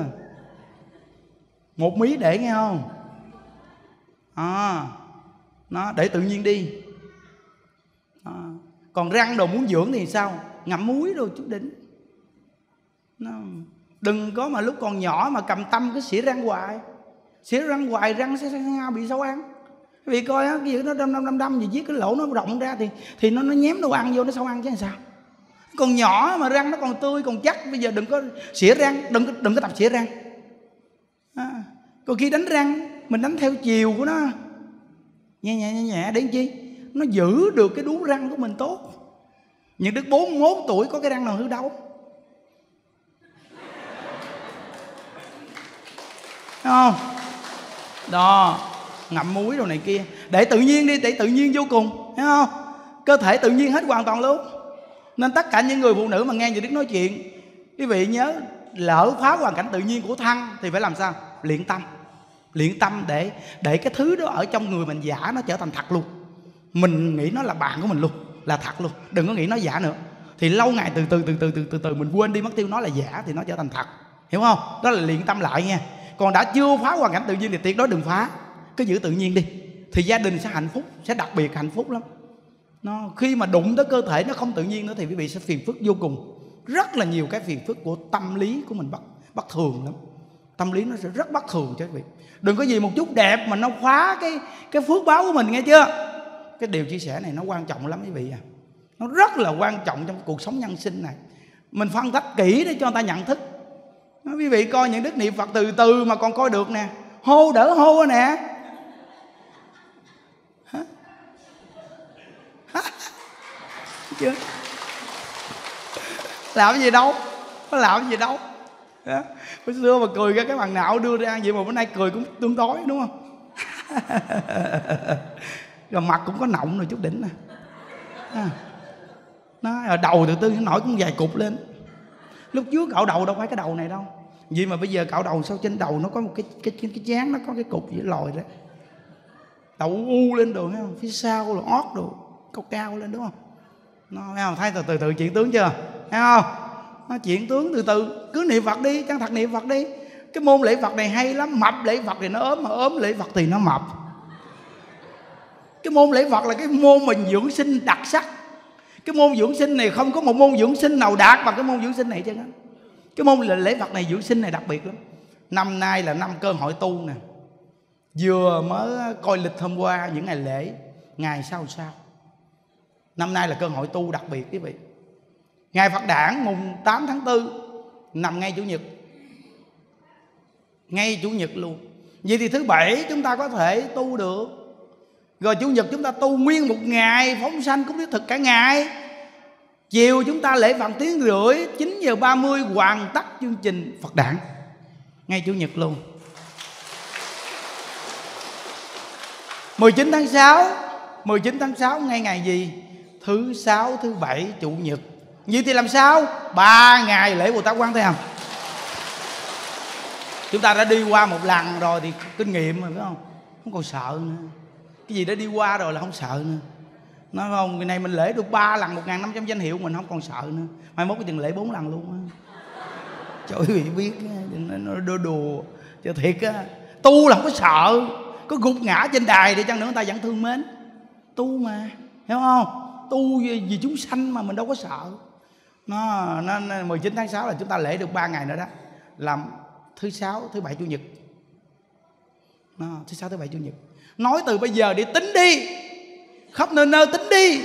1 mí để nghe không? Nó để tự nhiên đi. Còn răng đồ muốn dưỡng thì sao? Ngậm muối đồ chút đỉnh. Đừng có mà lúc còn nhỏ mà cầm tâm cứ xỉa răng hoài. Xỉa răng hoài răng sẽ bị sâu ăn. Vì coi á, cái gì nó đâm gì giết cái lỗ nó rộng ra thì nó nhém đồ ăn vô, nó sâu ăn chứ làm sao. Còn nhỏ mà răng nó còn tươi còn chắc, bây giờ đừng có xỉa răng, đừng có tập xỉa răng. Còn khi đánh răng mình đánh theo chiều của nó, nhẹ để chi nó giữ được cái đú răng của mình tốt. Những đứa 41 tuổi có cái răng nào hư đâu. Thấy không? Đó, ngậm muối đồ này kia, để tự nhiên đi, để tự nhiên vô cùng, thấy không? Cơ thể tự nhiên hết hoàn toàn luôn. Nên tất cả những người phụ nữ mà nghe Như Đức nói chuyện, quý vị nhớ, lỡ phá hoàn cảnh tự nhiên của thân thì phải làm sao? Luyện tâm. Luyện tâm để cái thứ đó ở trong người mình giả nó trở thành thật luôn. Mình nghĩ nó là bạn của mình luôn, là thật luôn. Đừng có nghĩ nó giả nữa. Thì lâu ngày từ từ mình quên đi mất tiêu nó là giả thì nó trở thành thật. Hiểu không? Đó là luyện tâm lại nha. Còn đã chưa phá hoàn cảnh tự nhiên thì tuyệt đối đừng phá. Cứ giữ tự nhiên đi. Thì gia đình sẽ hạnh phúc, sẽ đặc biệt hạnh phúc lắm. Khi mà đụng tới cơ thể nó không tự nhiên nữa thì quý vị sẽ phiền phức vô cùng. Rất là nhiều cái phiền phức của tâm lý của mình bất thường lắm. Tâm lý nó sẽ rất bất thường cho quý vị. Đừng có gì một chút đẹp mà nó khóa cái phước báo của mình, nghe chưa? Cái điều chia sẻ này nó quan trọng lắm quý vị à. Nó rất là quan trọng trong cuộc sống nhân sinh này. Mình phân tích kỹ để cho người ta nhận thức. Quý vị coi những đức niệm Phật từ từ mà còn coi được nè. Hô đỡ hô nè. Chưa? Làm gì đâu. Có làm gì đâu. Hồi xưa mà cười ra cái bằng não đưa ra vậy mà bữa nay cười cũng tương đối, đúng không? Rồi mặt cũng có nọng rồi chút đỉnh nè. Nó ở đầu từ từ nó nổi cũng vài cục lên. Lúc trước cạo đầu đâu phải cái đầu này đâu. Vì mà bây giờ cạo đầu sau trên đầu nó có một cái chán, nó có cái cục gì lòi ra. Đầu u lên rồi, thấy không? Phía sau rồi ót rồi cao lên, đúng không? Nó thấy không? Thấy từ từ chuyển tướng chưa? Thấy không? Nó chuyển tướng từ từ. Cứ niệm Phật đi, chân thật niệm Phật đi. Cái môn lễ Phật này hay lắm. Mập lễ Phật thì nó ốm, mà ốm lễ Phật thì nó mập. Cái môn lễ Phật là cái môn mình dưỡng sinh đặc sắc. Cái môn dưỡng sinh này không có một môn dưỡng sinh nào đạt bằng cái môn dưỡng sinh này chứ. Cái môn lễ Phật này dưỡng sinh này đặc biệt lắm. Năm nay là năm cơ hội tu nè. Vừa mới coi lịch hôm qua những ngày lễ, ngày sau. Năm nay là cơ hội tu đặc biệt quý vị. Ngày Phật đản mùng 8 tháng 4 nằm ngay Chủ nhật. Ngay Chủ nhật luôn. Vậy thì thứ Bảy chúng ta có thể tu được. Rồi Chủ nhật chúng ta tu nguyên một ngày, phóng sanh cũng thiết thực cả ngày. Chiều chúng ta lễ Phật tiếng rưỡi, 9:30 hoàn tất chương trình Phật đản. Ngay Chủ nhật luôn. 19 tháng 6 ngay ngày gì? Thứ Sáu, thứ Bảy, Chủ nhật. Vậy thì làm sao? 3 ngày lễ Bồ Tát Quán Thế Âm. Chúng ta đã đi qua một lần rồi thì kinh nghiệm rồi, phải không? Không còn sợ nữa. Cái gì đã đi qua rồi là không sợ nữa. Nói không, ngày này mình lễ được 3 lần 1.500 danh hiệu, mình không còn sợ nữa. Mai mốt cái chừng lễ 4 lần luôn á. Trời ơi, biết nó đùa cho thiệt á. Tu là không có sợ. Có gục ngã trên đài để chăng nữa người ta vẫn thương mến. Tu mà, hiểu không? Tu vì chúng sanh mà mình đâu có sợ. Nó 19 tháng 6 là chúng ta lễ được 3 ngày nữa đó. Làm thứ Sáu, thứ Bảy, Chủ nhật. Thứ Sáu, thứ Bảy, Chủ nhật. Nói từ bây giờ để tính đi. Khắp nơi nơi tính đi.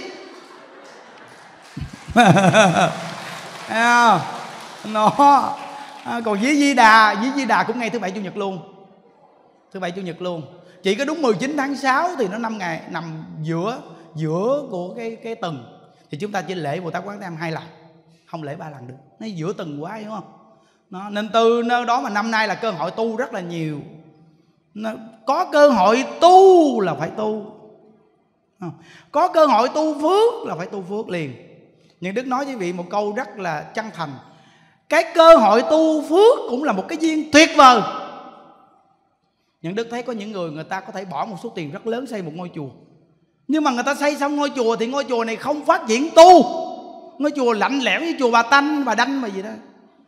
Nó còn với Di Đà cũng ngay thứ Bảy, Chủ nhật luôn. Thứ Bảy, Chủ nhật luôn. Chỉ có đúng 19 tháng 6 thì nó 5 ngày nằm giữa của cái tuần. Thì chúng ta chỉ lễ Bồ Tát Quán Thế Âm 2 lần, không lễ 3 lần được. Nó giữa tuần quá, hiểu không? Nên từ nơi đó mà năm nay là cơ hội tu rất là nhiều. Có cơ hội tu là phải tu. Có cơ hội tu phước là phải tu phước liền. Nhưng Đức nói với vị một câu rất là chân thành. Cái cơ hội tu phước cũng là một cái duyên tuyệt vời. Những Đức thấy có những người ta có thể bỏ một số tiền rất lớn xây một ngôi chùa. Nhưng mà người ta xây xong ngôi chùa thì ngôi chùa này không phát triển tu. Ngôi chùa lạnh lẽo như chùa Bà Tanh, Bà Đanh mà gì đó.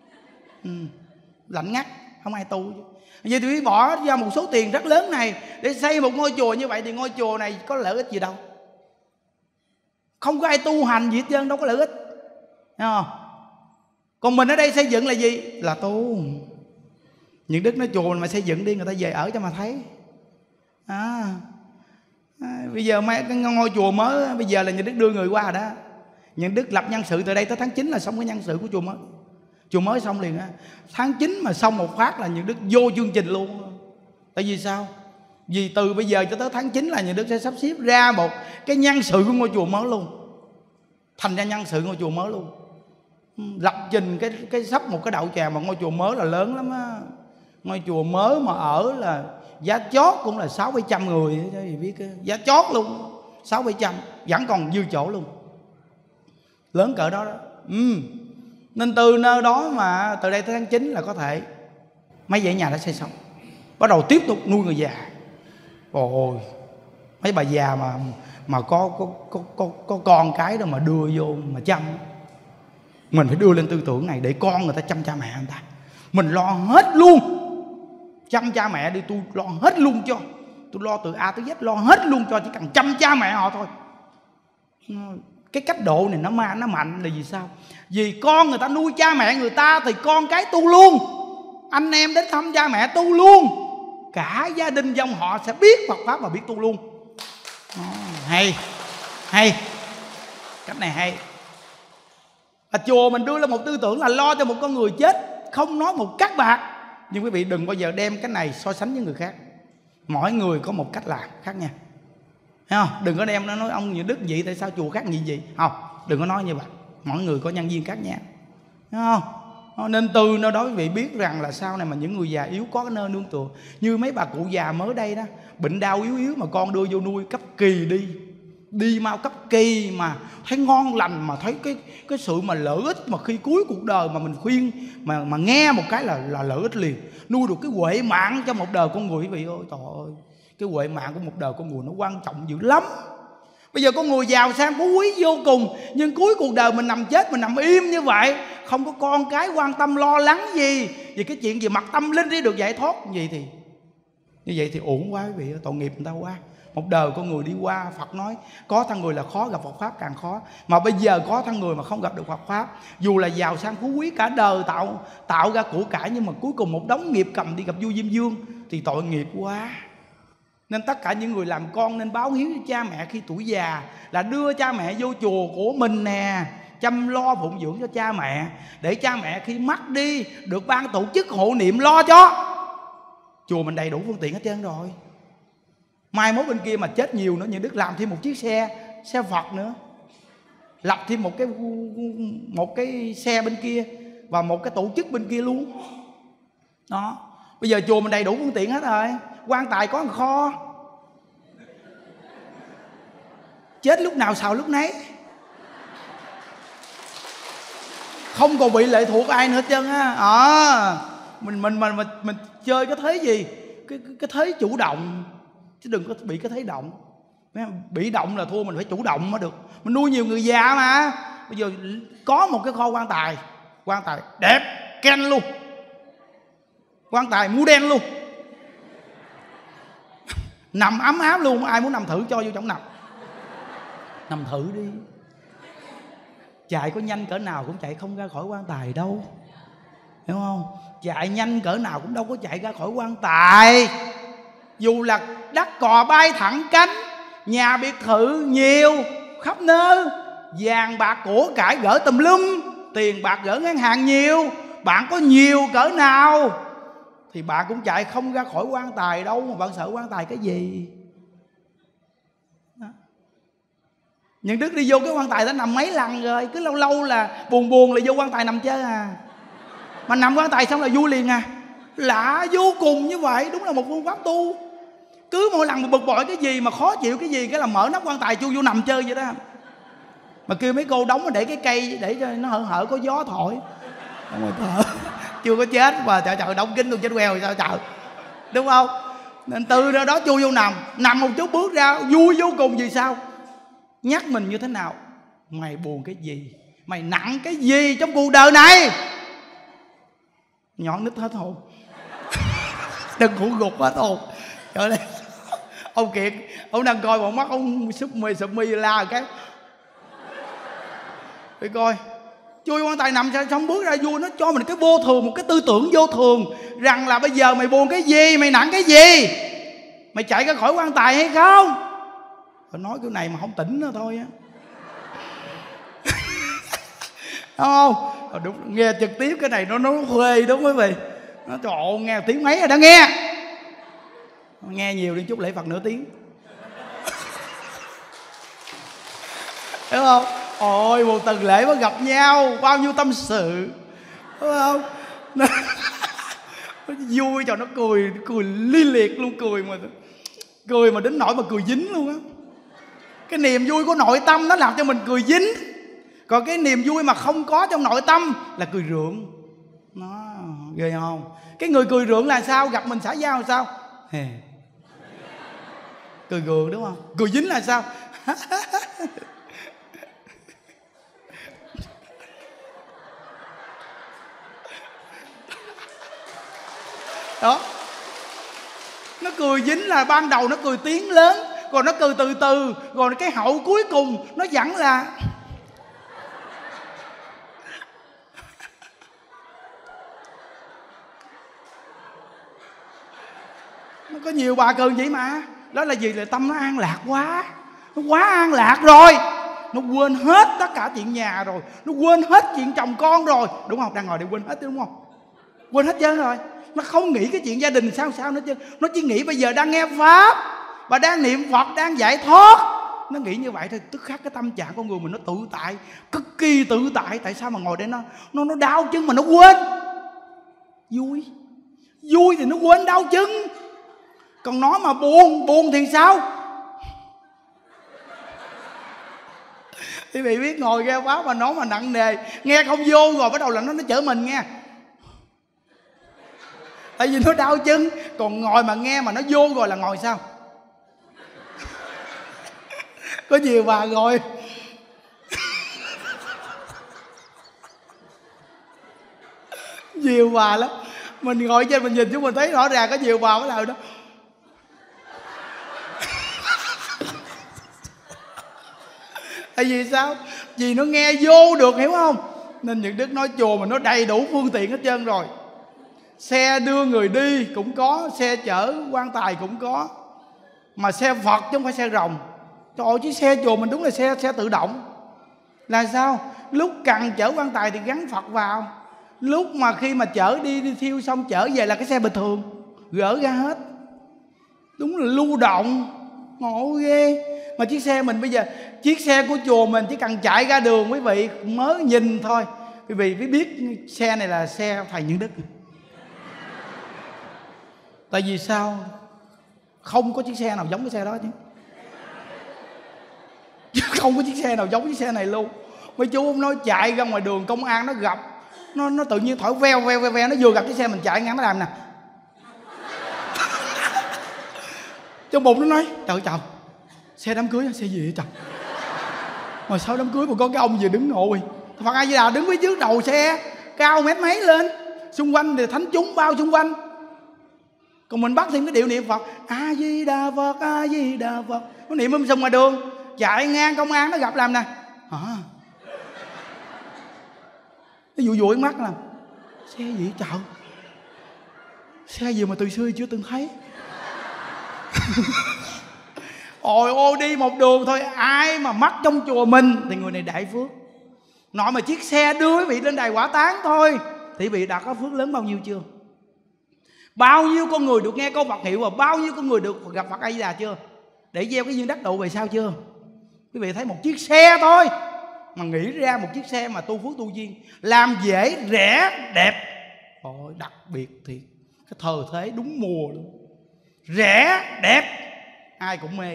Lạnh ngắt, không ai tu. Vậy thì bỏ ra một số tiền rất lớn này để xây một ngôi chùa như vậy thì ngôi chùa này có lợi ích gì đâu. Không có ai tu hành gì hết trơn, đâu có lợi ích. Thấy không? Còn mình ở đây xây dựng là gì? Là tu. Những Đức nói chùa mà xây dựng đi, người ta về ở cho mà thấy. Bây giờ mấy cái ngôi chùa mới bây giờ là Những Đức đưa người qua rồi đó. Những Đức lập nhân sự từ đây tới tháng 9 là xong cái nhân sự của chùa mới. Chùa mới xong liền á. Tháng 9 mà xong một phát là Những Đức vô chương trình luôn. Tại vì sao? Vì từ bây giờ cho tới tháng 9 là Những Đức sẽ sắp xếp ra một cái nhân sự của ngôi chùa mới luôn. Thành ra nhân sự ngôi chùa mới luôn. Lập trình cái sắp một cái đậu tràng mà ngôi chùa mới là lớn lắm á. Ngôi chùa mới mà ở là giá chót cũng là 600-700 người đó, thì biết đó. Giá chót luôn 600-700, vẫn còn dư chỗ luôn. Lớn cỡ đó đó. Nên từ nơi đó mà từ đây tới tháng 9 là có thể mấy dãy nhà đã xây xong. Bắt đầu tiếp tục nuôi người già. Ôi, mấy bà già mà có con cái đâu mà đưa vô mà chăm. Mình phải đưa lên tư tưởng này để con người ta chăm cha mẹ người ta. Mình lo hết luôn. Chăm cha mẹ đi, tôi lo hết luôn cho. Tôi lo từ A tới Z, lo hết luôn cho. Chỉ cần chăm cha mẹ họ thôi. Cái cách độ này nó mạnh là vì sao? Vì con người ta nuôi cha mẹ người ta thì con cái tu luôn. Anh em đến thăm cha mẹ tu luôn. Cả gia đình dòng họ sẽ biết Phật Pháp và biết tu luôn. Hay. Cách này hay. Chùa mình đưa ra một tư tưởng là lo cho một con người chết, không nói một cắc bạc. Nhưng quý vị đừng bao giờ đem cái này so sánh với người khác. Mỗi người có một cách làm khác nha. Thấy không? Đừng có đem nó nói ông Như Đức vậy, tại sao chùa khác vậy? Không, đừng có nói như vậy. Mỗi người có nhân viên khác nha. Thấy không? Nên từ nơi đó quý vị biết rằng là sau này mà những người già yếu có cái nơi nương tựa. Như mấy bà cụ già mới đây đó, bệnh đau yếu mà con đưa vô nuôi cấp kỳ đi mau cấp kỳ mà thấy ngon lành, mà thấy cái sự mà lợi ích mà khi cuối cuộc đời mà mình khuyên mà nghe một cái là lợi ích liền. Nuôi được cái huệ mạng cho một đời con người quý vị ơi. Trời ơi, cái huệ mạng của một đời con người nó quan trọng dữ lắm. Bây giờ con người giàu sang phú quý vô cùng, nhưng cuối cuộc đời mình nằm chết, mình nằm im như vậy, không có con cái quan tâm lo lắng gì vì cái chuyện gì mặt tâm linh đi được giải thoát. Như vậy thì uổng quá quý vị, tội nghiệp người ta quá. Một đời con người đi qua, Phật nói có thằng người là khó gặp Phật Pháp càng khó. Mà bây giờ có thằng người mà không gặp được Phật Pháp, dù là giàu sang phú quý cả đời tạo ra của cải, nhưng mà cuối cùng một đống nghiệp cầm đi gặp vua Diêm Vương thì tội nghiệp quá. Nên tất cả những người làm con nên báo hiếu với cha mẹ khi tuổi già, là đưa cha mẹ vô chùa của mình nè, chăm lo phụng dưỡng cho cha mẹ, để cha mẹ khi mất đi được ban tổ chức hộ niệm lo cho. Chùa mình đầy đủ phương tiện hết trơn rồi. Mai mốt bên kia mà chết nhiều nữa, Những Đức làm thêm một chiếc xe Phật nữa, lập thêm một cái xe bên kia và một cái tổ chức bên kia luôn. Đó. Bây giờ chùa mình đầy đủ phương tiện hết rồi. Quan tài có một kho, chết lúc nào xào lúc nấy, không còn bị lệ thuộc ai nữa hết trơn á. Mình chơi cái thế gì, cái thế chủ động, chứ đừng có bị cái thế động. Bị động là thua, mình phải chủ động mới được. Mình nuôi nhiều người già mà. Bây giờ có một cái kho quan tài đẹp ken luôn, quan tài mua đen luôn, nằm ấm áp luôn. Ai muốn nằm thử cho vô trong nằm thử đi. Chạy có nhanh cỡ nào cũng chạy không ra khỏi quan tài đâu, hiểu không? Chạy nhanh cỡ nào cũng đâu có chạy ra khỏi quan tài. Dù là đất cò bay thẳng cánh, nhà biệt thự nhiều khắp nơi, vàng bạc của cải gỡ tùm lum, tiền bạc gỡ ngân hàng nhiều, bạn có nhiều cỡ nào thì bạn cũng chạy không ra khỏi quan tài đâu. Mà bạn sợ quan tài cái gì? Đó. Những Đức đi vô cái quan tài đã nằm mấy lần rồi, cứ lâu lâu là buồn là vô quan tài nằm chơi à. Mà nằm quan tài xong là vui liền à. Lạ vô cùng như vậy, đúng là một phương pháp tu. Cứ mỗi lần mà bực bội cái gì, mà khó chịu cái gì, cái là mở nắp quan tài chui vô nằm chơi vậy đó. Mà kêu mấy cô đóng để cái cây để cho nó hở có gió thổi. Không thở. Chưa có chết mà trời đóng kính luôn chết queo sao trời, đúng không? Nên từ đó chui vô nằm một chút bước ra vui vô cùng. Vì sao? Nhắc mình như thế nào? Mày buồn cái gì, mày nặng cái gì trong cuộc đời này? Nhọn nít hết hồn. Đừng ngủ gục hết hồn. Trời ơi, ông Kiệt, ông đang coi một mắt ông sụp mi la một cái. Để coi Chui quan tài nằm xong bước ra vui, nó cho mình cái vô thường, một cái tư tưởng vô thường rằng là bây giờ mày buồn cái gì, mày nặng cái gì, mày chạy ra khỏi quan tài hay không. Phải nói kiểu này mà không tỉnh nữa thôi á. Đúng không? Đúng, nghe trực tiếp cái này nó khuê đúng quý vị. Nó trời ơi, nghe tiếng mấy rồi đó nghe. Nghe nhiều đi chút lễ Phật nửa tiếng. Đúng không? Ôi một tuần lễ mới gặp nhau, bao nhiêu tâm sự, đúng không? Nó vui cho nó cười li liệt luôn, cười mà đến nỗi mà cười dính luôn á. Cái niềm vui của nội tâm nó làm cho mình cười dính. Còn cái niềm vui mà không có trong nội tâm là cười rượng. Nó ghê không? Cái người cười rượng là sao? Gặp mình xã giao là sao? Cười gượng đúng không? Cười dính là sao? Đó. Nó cười dính là ban đầu nó cười tiếng lớn, rồi nó cười từ từ, rồi cái hậu cuối cùng nó vẫn là nó có nhiều bà cười vậy mà. Đó là gì? Là tâm nó an lạc quá. Nó quá an lạc rồi, nó quên hết tất cả chuyện nhà rồi, nó quên hết chuyện chồng con rồi, đúng không? Đang ngồi để quên hết đúng không? Quên hết trơn rồi. Nó không nghĩ cái chuyện gia đình sao nữa chứ. Nó chỉ nghĩ bây giờ đang nghe Pháp và đang niệm Phật, đang giải thoát. Nó nghĩ như vậy thôi. Tức khắc cái tâm trạng con người mình nó tự tại, cực kỳ tự tại. Tại sao mà ngồi đây nó đau chân mà nó quên vui thì nó quên đau chân. Còn nó mà buồn thì sao? Quý vị biết ngồi nghe Pháp mà nói mà nặng nề, nghe không vô rồi bắt đầu là nó chở mình nghe. Tại vì nó đau chân. Còn ngồi mà nghe mà nó vô rồi là ngồi sao? Có nhiều bà ngồi nhiều bà lắm. Mình ngồi trên mình nhìn chúng mình thấy rõ ràng có nhiều bà mới làm đó. Tại vì sao? Vì nó nghe vô được, hiểu không? Nên những Đức nói chùa mà nó đầy đủ phương tiện hết trơn rồi. Xe đưa người đi cũng có, xe chở quan tài cũng có. Mà xe Phật chứ không phải xe rồng. Trời ơi, chứ xe chùa mình đúng là xe tự động. Là sao? Lúc cần chở quan tài thì gắn Phật vào. Lúc mà khi mà chở đi thiêu xong chở về là cái xe bình thường, gỡ ra hết. Đúng là lưu động. Ngộ ghê. Mà chiếc xe mình bây giờ, chiếc xe của chùa mình chỉ cần chạy ra đường quý vị mới nhìn thôi, quý vị mới biết xe này là xe thầy Những Đức. Tại vì sao? Không có chiếc xe nào giống cái xe đó chứ. Không có chiếc xe nào giống chiếc xe này luôn. Mấy chú không nói chạy ra ngoài đường công an nó gặp, nó tự nhiên thổi veo, nó vừa gặp chiếc xe mình chạy ngang nó làm nè. Trong bụng nó nói trời ơi, xe đám cưới, xe gì vậy trời? Mà sau đám cưới mà có cái ông gì đứng ngồi Phật A Di Đà đứng phía trước đầu xe, cao mét mấy lên, xung quanh thì thánh chúng bao xung quanh. Còn mình bắt thêm cái điệu niệm Phật A Di Đà Phật, A Di Đà Phật, nó niệm sum ngoài đường. Chạy ngang công an nó gặp làm nè, nó dụi mắt làm xe gì trời? Xe gì mà từ xưa chưa từng thấy. Ôi ô, đi một đường thôi, ai mà mắc trong chùa mình thì người này đại phước. Nội mà chiếc xe đưa quý vị lên đài quả táng thôi thì vị đã có phước lớn bao nhiêu chưa? Bao nhiêu con người được nghe câu Phật hiệu và bao nhiêu con người được gặp Phật A Di Đà chưa? Để gieo cái duyên đắc độ về sau chưa? Quý vị thấy một chiếc xe thôi mà nghĩ ra một chiếc xe mà tu phước tu duyên, làm dễ, rẻ, đẹp. Ôi đặc biệt thiệt. Cái thời thế đúng mùa luôn. Rẻ, đẹp, ai cũng mê.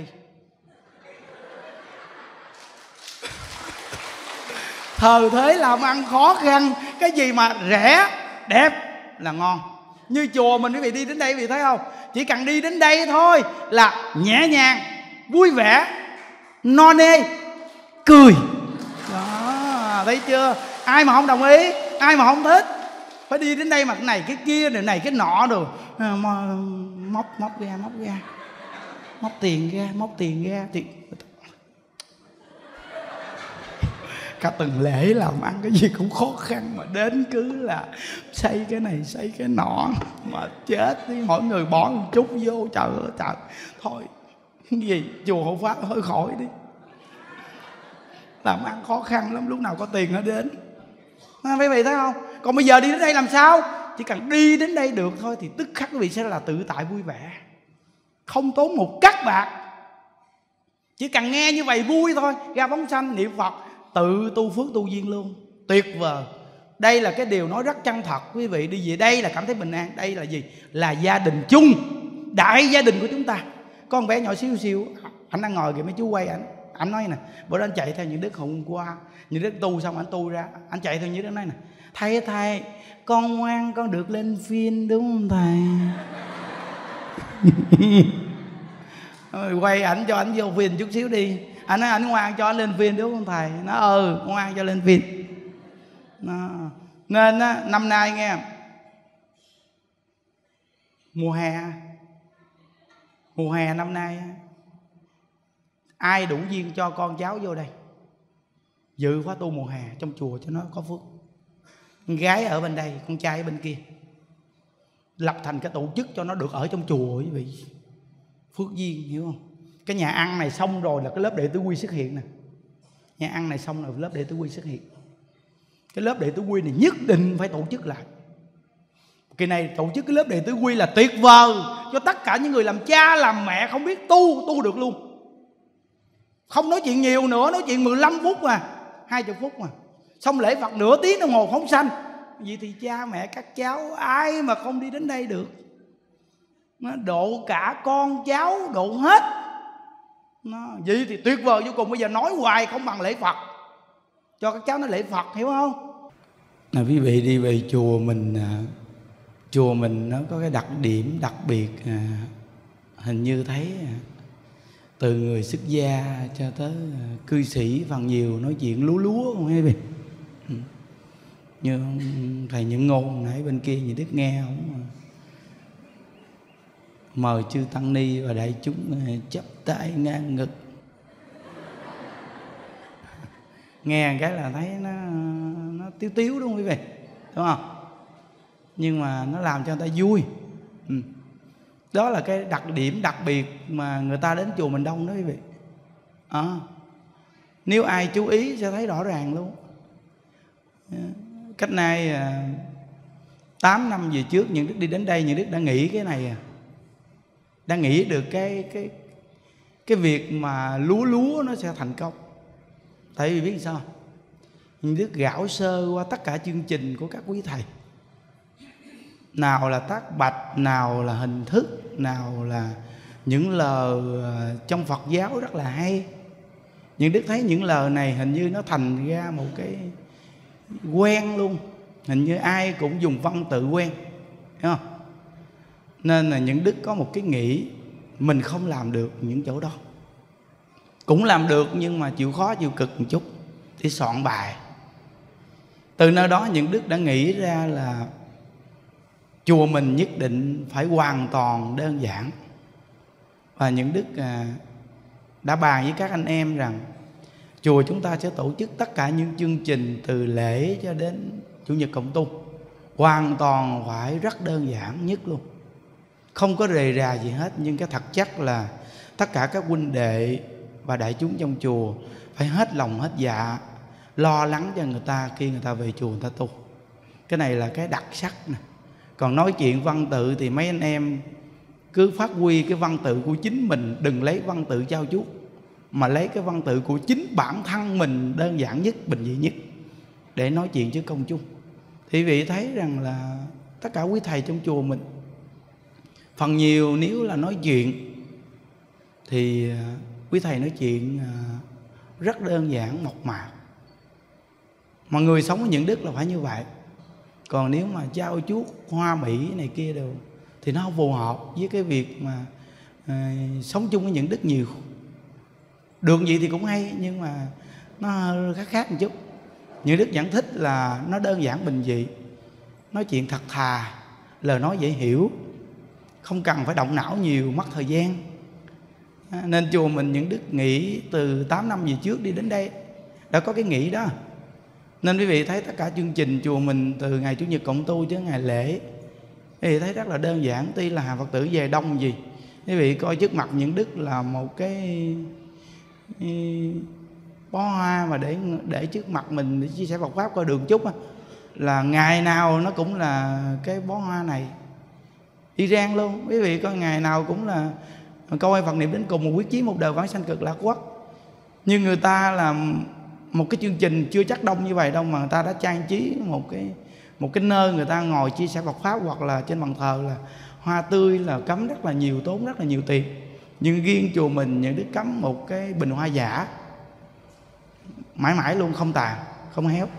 Thời thế làm ăn khó khăn, cái gì mà rẻ, đẹp là ngon. Như chùa mình quý vị đi đến đây quý vị thấy không? Chỉ cần đi đến đây thôi là nhẹ nhàng, vui vẻ, no nê, cười. Đó, thấy chưa? Ai mà không đồng ý, ai mà không thích. Phải đi đến đây mà cái này cái kia, này cái nọ rồi móc ra, móc tiền ra thì cả tuần lễ làm ăn cái gì cũng khó khăn, mà đến cứ là xây cái này xây cái nọ, mà chết đi, mỗi người bỏ một chút vô, trời ơi trời. Thôi cái gì chùa Hộ Pháp hơi khỏi đi, làm ăn khó khăn lắm, lúc nào có tiền nó đến. Quý vị thấy không? Còn bây giờ đi đến đây làm sao? Chỉ cần đi đến đây được thôi thì tức khắc quý vị sẽ là tự tại vui vẻ, không tốn một cắc bạc. Chỉ cần nghe như vậy vui thôi, ra phóng sanh niệm Phật, tự tu phước tu duyên luôn. Tuyệt vời. Đây là cái điều nói rất chân thật. Quý vị đi về đây là cảm thấy bình an. Đây là gì? Là gia đình chung, đại gia đình của chúng ta. Có con bé nhỏ xíu xíu, anh đang ngồi kìa, mấy chú quay anh nói nè, bữa đó anh chạy theo những đức hôm qua, những đức tu xong anh tu ra, anh chạy theo những đức nói nè, thầy con ngoan, con được lên phim đúng không thầy? Quay ảnh cho ảnh vô phim chút xíu đi. Anh nói ảnh ngoan cho anh lên phim đúng không thầy? Nó ngoan cho lên phim. Nên á, năm nay nghe, mùa hè năm nay ai đủ duyên cho con cháu vô đây dự khóa tu mùa hè trong chùa cho nó có phước. Con gái ở bên đây, con trai ở bên kia, lập thành cái tổ chức cho nó được ở trong chùa. Quý vị, phước duyên, hiểu không? Cái nhà ăn này xong rồi là cái lớp đệ tử quy xuất hiện nè. Nhà ăn này xong rồi lớp đệ tử quy xuất hiện. Cái lớp đệ tử quy này nhất định phải tổ chức lại. Kỳ này tổ chức cái lớp đệ tử quy là tuyệt vời, cho tất cả những người làm cha làm mẹ không biết tu được luôn. Không nói chuyện nhiều nữa, nói chuyện 15 phút mà, 20 phút mà, xong lễ Phật nửa tiếng đồng hồ phóng sanh. Vậy thì cha mẹ các cháu ai mà không đi đến đây được? Nó độ cả con cháu, độ hết. Vậy thì tuyệt vời vô cùng. Bây giờ nói hoài không bằng lễ Phật, cho các cháu nó lễ Phật, hiểu không? Quý vị đi về chùa mình nó có cái đặc điểm đặc biệt, hình như thấy từ người xuất gia cho tới cư sĩ phần nhiều nói chuyện lúa không quý vị. Như thầy Những Ngôn nãy bên kia gì Đức nghe không, mời chư tăng ni và đại chúng chắp tay ngang ngực. Nghe cái là thấy nó tiếu đúng không quý vị, đúng không? Nhưng mà nó làm cho người ta vui. Đó là cái đặc điểm đặc biệt mà người ta đến chùa mình đông đó quý vị. Nếu ai chú ý sẽ thấy rõ ràng luôn. Cách nay 8 năm về trước những đức đi đến đây, những đức đã nghĩ cái này, đã nghĩ được cái việc mà lúa nó sẽ thành công. Tại vì biết sao, những đức gạo sơ qua tất cả chương trình của các quý thầy, nào là tác bạch, nào là hình thức, nào là những lời trong Phật giáo rất là hay. Nhưng đức thấy những lời này hình như nó thành ra một cái quen luôn, hình như ai cũng dùng văn tự quen, hiểu không? Nên là những đức có một cái nghĩ mình không làm được những chỗ đó, cũng làm được nhưng mà chịu khó chịu cực một chút để soạn bài. Từ nơi đó những đức đã nghĩ ra là chùa mình nhất định phải hoàn toàn đơn giản. Và những đức đã bàn với các anh em rằng chùa chúng ta sẽ tổ chức tất cả những chương trình từ lễ cho đến Chủ nhật cộng tu hoàn toàn phải rất đơn giản nhất luôn, không có rề rà gì hết. Nhưng cái thật chất là tất cả các huynh đệ và đại chúng trong chùa phải hết lòng hết dạ lo lắng cho người ta khi người ta về chùa người ta tu. Cái này là cái đặc sắc nè. Còn nói chuyện văn tự thì mấy anh em cứ phát huy cái văn tự của chính mình, đừng lấy văn tự trao chuốt, mà lấy cái văn tự của chính bản thân mình, đơn giản nhất, bình dị nhất, để nói chuyện với công chúng. Thì vị thấy rằng là tất cả quý thầy trong chùa mình phần nhiều nếu là nói chuyện thì quý thầy nói chuyện rất đơn giản mộc mạc. Mà người sống với những đức là phải như vậy. Còn nếu mà trao chuốt hoa mỹ này kia đều thì nó không phù hợp với cái việc mà sống chung với những đức nhiều. Được gì thì cũng hay, nhưng mà nó khác một chút. Những đức vẫn thích là nó đơn giản bình dị, nói chuyện thật thà, lời nói dễ hiểu, không cần phải động não nhiều, mất thời gian. Nên chùa mình những đức nghĩ từ 8 năm về trước đi đến đây đã có cái nghĩ đó. Nên quý vị thấy tất cả chương trình chùa mình từ ngày Chủ nhật cộng tu tới ngày lễ, quý vị thấy rất là đơn giản. Tuy là Phật tử về đông gì, quý vị coi trước mặt những đức là một cái bó hoa mà để trước mặt mình để chia sẻ Phật pháp coi đường chút á, là ngày nào nó cũng là cái bó hoa này y rang luôn. Quý vị coi ngày nào cũng là câu ai Phật niệm đến cùng, một quyết chí một đời vãng sanh cực lạc quốc. Nhưng người ta làm một cái chương trình chưa chắc đông như vậy đâu, mà người ta đã trang trí một cái nơi người ta ngồi chia sẻ Phật pháp, hoặc là trên bàn thờ là hoa tươi là cắm rất là nhiều, tốn rất là nhiều tiền. Nhưng riêng chùa mình những đức cắm một cái bình hoa giả mãi mãi luôn, không tàn không héo.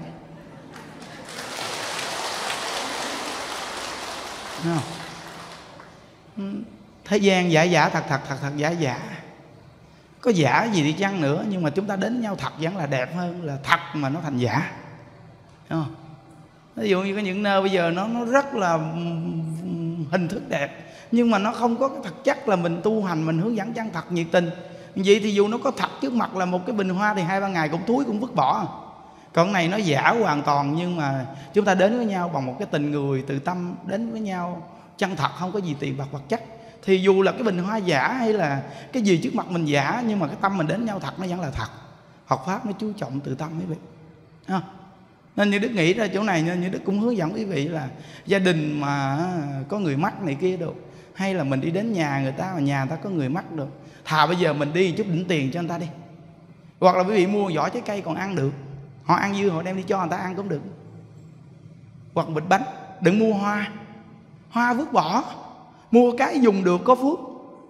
Thấy không? Thế gian giả giả thật thật, thật thật giả giả. Có giả gì đi chăng nữa, nhưng mà chúng ta đến nhau thật vẫn là đẹp hơn là thật mà nó thành giả. Thấy không? Ví dụ như có những nơi bây giờ nó rất là hình thức đẹp, nhưng mà nó không có cái thực chất là mình tu hành, mình hướng dẫn chân thật nhiệt tình. Vậy thì dù nó có thật trước mặt là một cái bình hoa thì 2-3 ngày cũng thúi, cũng vứt bỏ. Còn này nó giả hoàn toàn, nhưng mà chúng ta đến với nhau bằng một cái tình người, từ tâm đến với nhau chân thật, không có gì tiền bạc vật chất. Thì dù là cái bình hoa giả hay là cái gì trước mặt mình giả, nhưng mà cái tâm mình đến nhau thật, nó vẫn là thật. Học pháp nó chú trọng từ tâm quý vị. Nên như Đức nghĩ ra chỗ này, nên như Đức cũng hướng dẫn quý vị là gia đình mà có người mắc này kia được, hay là mình đi đến nhà người ta mà nhà người ta có người mắc được, thà bây giờ mình đi chút đỉnh tiền cho người ta đi. Hoặc là quý vị mua vỏ trái cây còn ăn được, họ ăn dư họ đem đi cho người ta ăn cũng được. Hoặc bịch bánh, đừng mua hoa, hoa vứt bỏ. Mua cái dùng được có phước,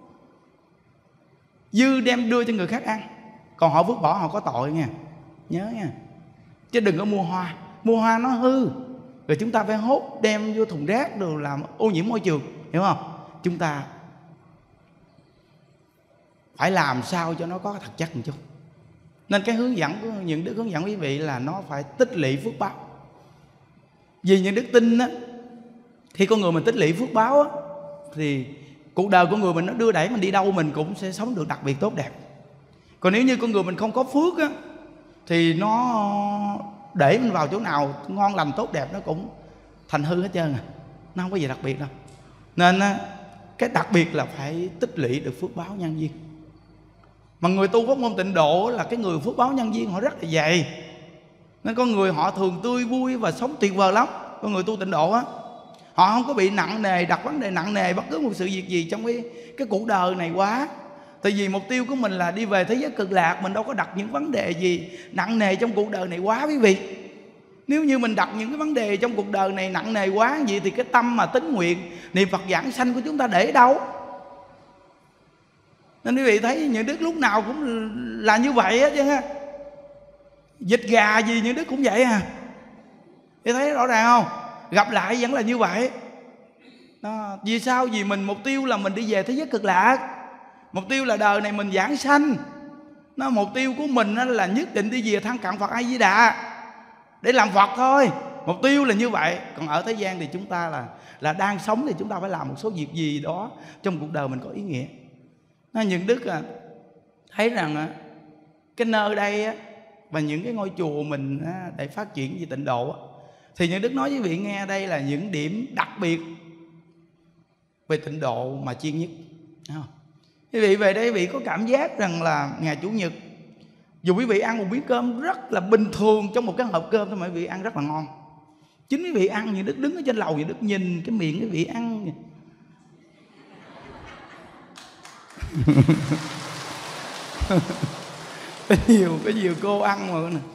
dư đem đưa cho người khác ăn, còn họ vứt bỏ họ có tội nha, nhớ nha. Chứ đừng có mua hoa, mua hoa nó hư, rồi chúng ta phải hốt đem vô thùng rác rồi làm ô nhiễm môi trường, hiểu không? Chúng ta phải làm sao cho nó có thật chất một chút. Nên cái hướng dẫn của những đức hướng dẫn quý vị là nó phải tích lũy phước báo. Vì những đức tin á, khi con người mình tích lũy phước báo á, thì cuộc đời của người mình nó đưa đẩy mình đi đâu mình cũng sẽ sống được đặc biệt tốt đẹp. Còn nếu như con người mình không có phước á, thì nó để mình vào chỗ nào ngon lành tốt đẹp nó cũng thành hư hết trơn à. Nó không có gì đặc biệt đâu. Nên cái đặc biệt là phải tích lũy được phước báo nhân duyên. Mà người tu pháp môn tịnh độ là cái người phước báo nhân duyên họ rất là dày. Nên con người họ thường tươi vui và sống tuyệt vời lắm. Con người tu tịnh độ á, họ không có bị nặng nề, đặt vấn đề nặng nề bất cứ một sự việc gì trong cái cuộc đời này quá. Tại vì mục tiêu của mình là đi về thế giới cực lạc, mình đâu có đặt những vấn đề gì nặng nề trong cuộc đời này quá quý vị. Nếu như mình đặt những cái vấn đề trong cuộc đời này nặng nề quá vậy thì cái tâm mà tín nguyện niệm Phật giảng sanh của chúng ta để đâu? Nên quý vị thấy những đức lúc nào cũng là như vậy á chứ ha. Dịch gà gì những đức cũng vậy à. Thì thấy rõ ràng không? Gặp lại vẫn là như vậy. Đó. Vì sao? Vì mình mục tiêu là mình đi về thế giới cực lạc. Mục tiêu là đời này mình giảng sanh. Mục tiêu của mình là nhất định đi về thân cận Phật A Di Đà để làm Phật thôi. Mục tiêu là như vậy. Còn ở thế gian thì chúng ta là đang sống thì chúng ta phải làm một số việc gì đó trong cuộc đời mình có ý nghĩa. Những đức thấy rằng cái nơi đây và những cái ngôi chùa mình để phát triển về tịnh độ thì những đức nói với vị nghe đây là những điểm đặc biệt về tịnh độ mà chuyên nhất. Quý vị về đây quý vị có cảm giác rằng là ngày Chủ nhật dù quý vị ăn một miếng cơm rất là bình thường trong một cái hộp cơm thôi mà quý vị ăn rất là ngon. Chính quý vị ăn, những đức đứng ở trên lầu, những đức nhìn cái miệng quý vị ăn có nhiều cô ăn mà nè,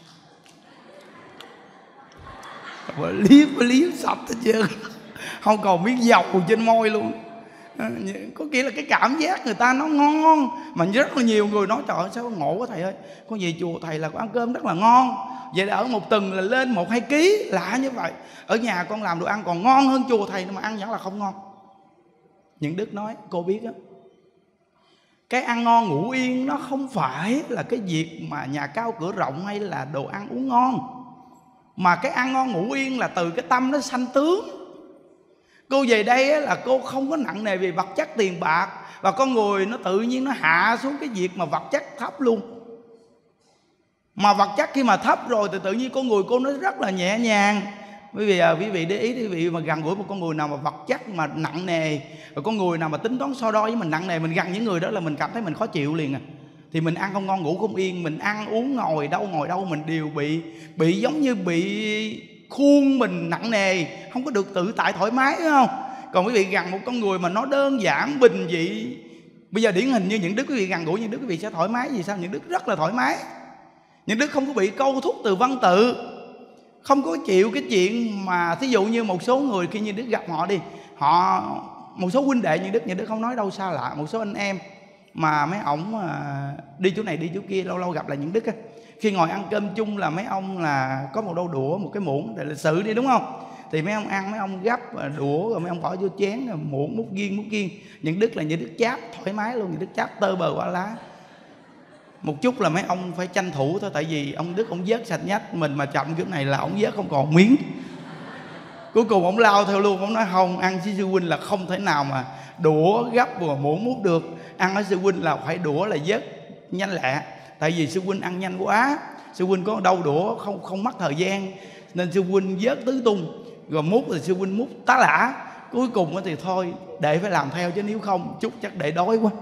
liếm sạch hết trơn, không còn miếng dầu trên môi luôn. Có nghĩa là cái cảm giác người ta nó ngon. Mà rất là nhiều người nói trời ơi sao ngộ quá thầy ơi, con về chùa thầy là con ăn cơm rất là ngon. Vậy là ở một tuần là lên 1-2 ký, lạ như vậy. Ở nhà con làm đồ ăn còn ngon hơn chùa thầy mà ăn vẫn là không ngon. Những đức nói cô biết á, cái ăn ngon ngủ yên nó không phải là cái việc mà nhà cao cửa rộng hay là đồ ăn uống ngon, mà cái ăn ngon ngủ yên là từ cái tâm nó sanh tướng. Cô về đây là cô không có nặng nề về vật chất tiền bạc, và con người nó tự nhiên nó hạ xuống cái việc mà vật chất thấp luôn. Mà vật chất khi mà thấp rồi thì tự nhiên con người cô nó rất là nhẹ nhàng. Bởi vì quý vị để ý, quý vị mà gần gũi một con người nào mà vật chất mà nặng nề, rồi con người nào mà tính toán so đo với mình nặng nề, mình gần những người đó là mình cảm thấy mình khó chịu liền à. Thì mình ăn không ngon, ngủ không yên, mình ăn uống ngồi đâu mình đều bị giống như bị khuôn mình nặng nề, không có được tự tại thoải mái, đúng không? Còn quý vị gần một con người mà nó đơn giản bình dị, bây giờ điển hình như những Đức, quý vị gần gũi những Đức quý vị sẽ thoải mái. Vì sao? Những Đức rất là thoải mái. Những Đức không có bị câu thúc từ văn tự, không có chịu cái chuyện mà thí dụ như một số người khi như Đức gặp họ đi, họ một số huynh đệ như Đức không nói đâu xa lạ, một số anh em mà mấy ổng đi chỗ này đi chỗ kia, lâu lâu gặp lại những Đức á, khi ngồi ăn cơm chung là mấy ông là có một đôi đũa, một cái muỗng để lịch sự đi, đúng không? Thì mấy ông ăn, mấy ông gấp đũa rồi mấy ông bỏ vô chén, rồi muỗng múc riêng. Những Đức là những Đức cháp thoải mái luôn, những Đức cháp tơ bờ quả lá. Một chút là mấy ông phải tranh thủ thôi, tại vì ông Đức ông vớt sạch nhách, mình mà chậm kiểu này là ông vớt không còn miếng. Cuối cùng ông lao theo luôn, ông nói không, ăn với sư huynh là không thể nào mà đũa gấp và muỗng múc được, ăn với sư huynh là phải đũa là vớt nhanh lẹ, tại vì sư huynh ăn nhanh quá, sư huynh có đâu đũa không mất thời gian, nên sư huynh vớt tứ tung, rồi múc thì sư huynh múc tá lả. Cuối cùng thì thôi đệ phải làm theo, chứ nếu không chút chắc đệ đói quá.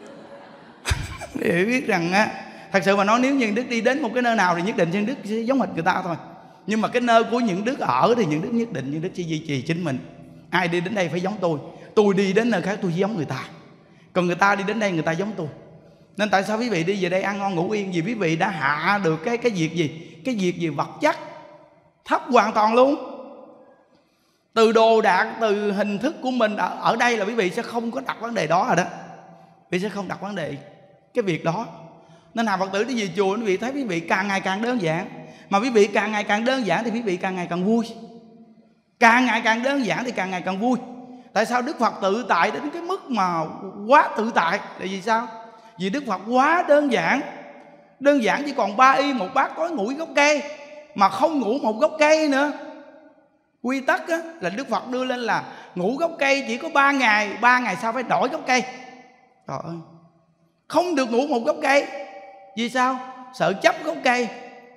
Để biết rằng á, thật sự mà nói, nếu như Đức đi đến một cái nơi nào thì nhất định Đức sẽ giống hệt người ta thôi. Nhưng mà cái nơi của những Đức ở thì những Đức nhất định những Đức sẽ duy trì chính mình. Ai đi đến đây phải giống tôi đi đến nơi khác tôi giống người ta, còn người ta đi đến đây người ta giống tôi. Nên tại sao quý vị đi về đây ăn ngon ngủ yên? Vì quý vị đã hạ được cái việc gì? Cái việc gì vật chất thấp hoàn toàn luôn. Từ đồ đạc, từ hình thức của mình ở đây là quý vị sẽ không có đặt vấn đề đó rồi đó. Quý vị sẽ không đặt vấn đề cái việc đó. Nên hàng Phật tử đi về chùa, quý vị thấy quý vị càng ngày càng đơn giản. Mà quý vị càng ngày càng đơn giản thì quý vị càng ngày càng vui. Càng ngày càng đơn giản thì càng ngày càng vui. Tại sao Đức Phật tự tại đến cái mức mà quá tự tại? Là vì sao? Vì Đức Phật quá đơn giản. Đơn giản chỉ còn 3 y một bát cối ngủ gốc cây, mà không ngủ một gốc cây nữa. Quy tắc á, là Đức Phật đưa lên là ngủ gốc cây chỉ có 3 ngày, 3 ngày sau phải đổi gốc cây. Trời ơi, không được ngủ một gốc cây. Vì sao? Sợ chấp gốc cây.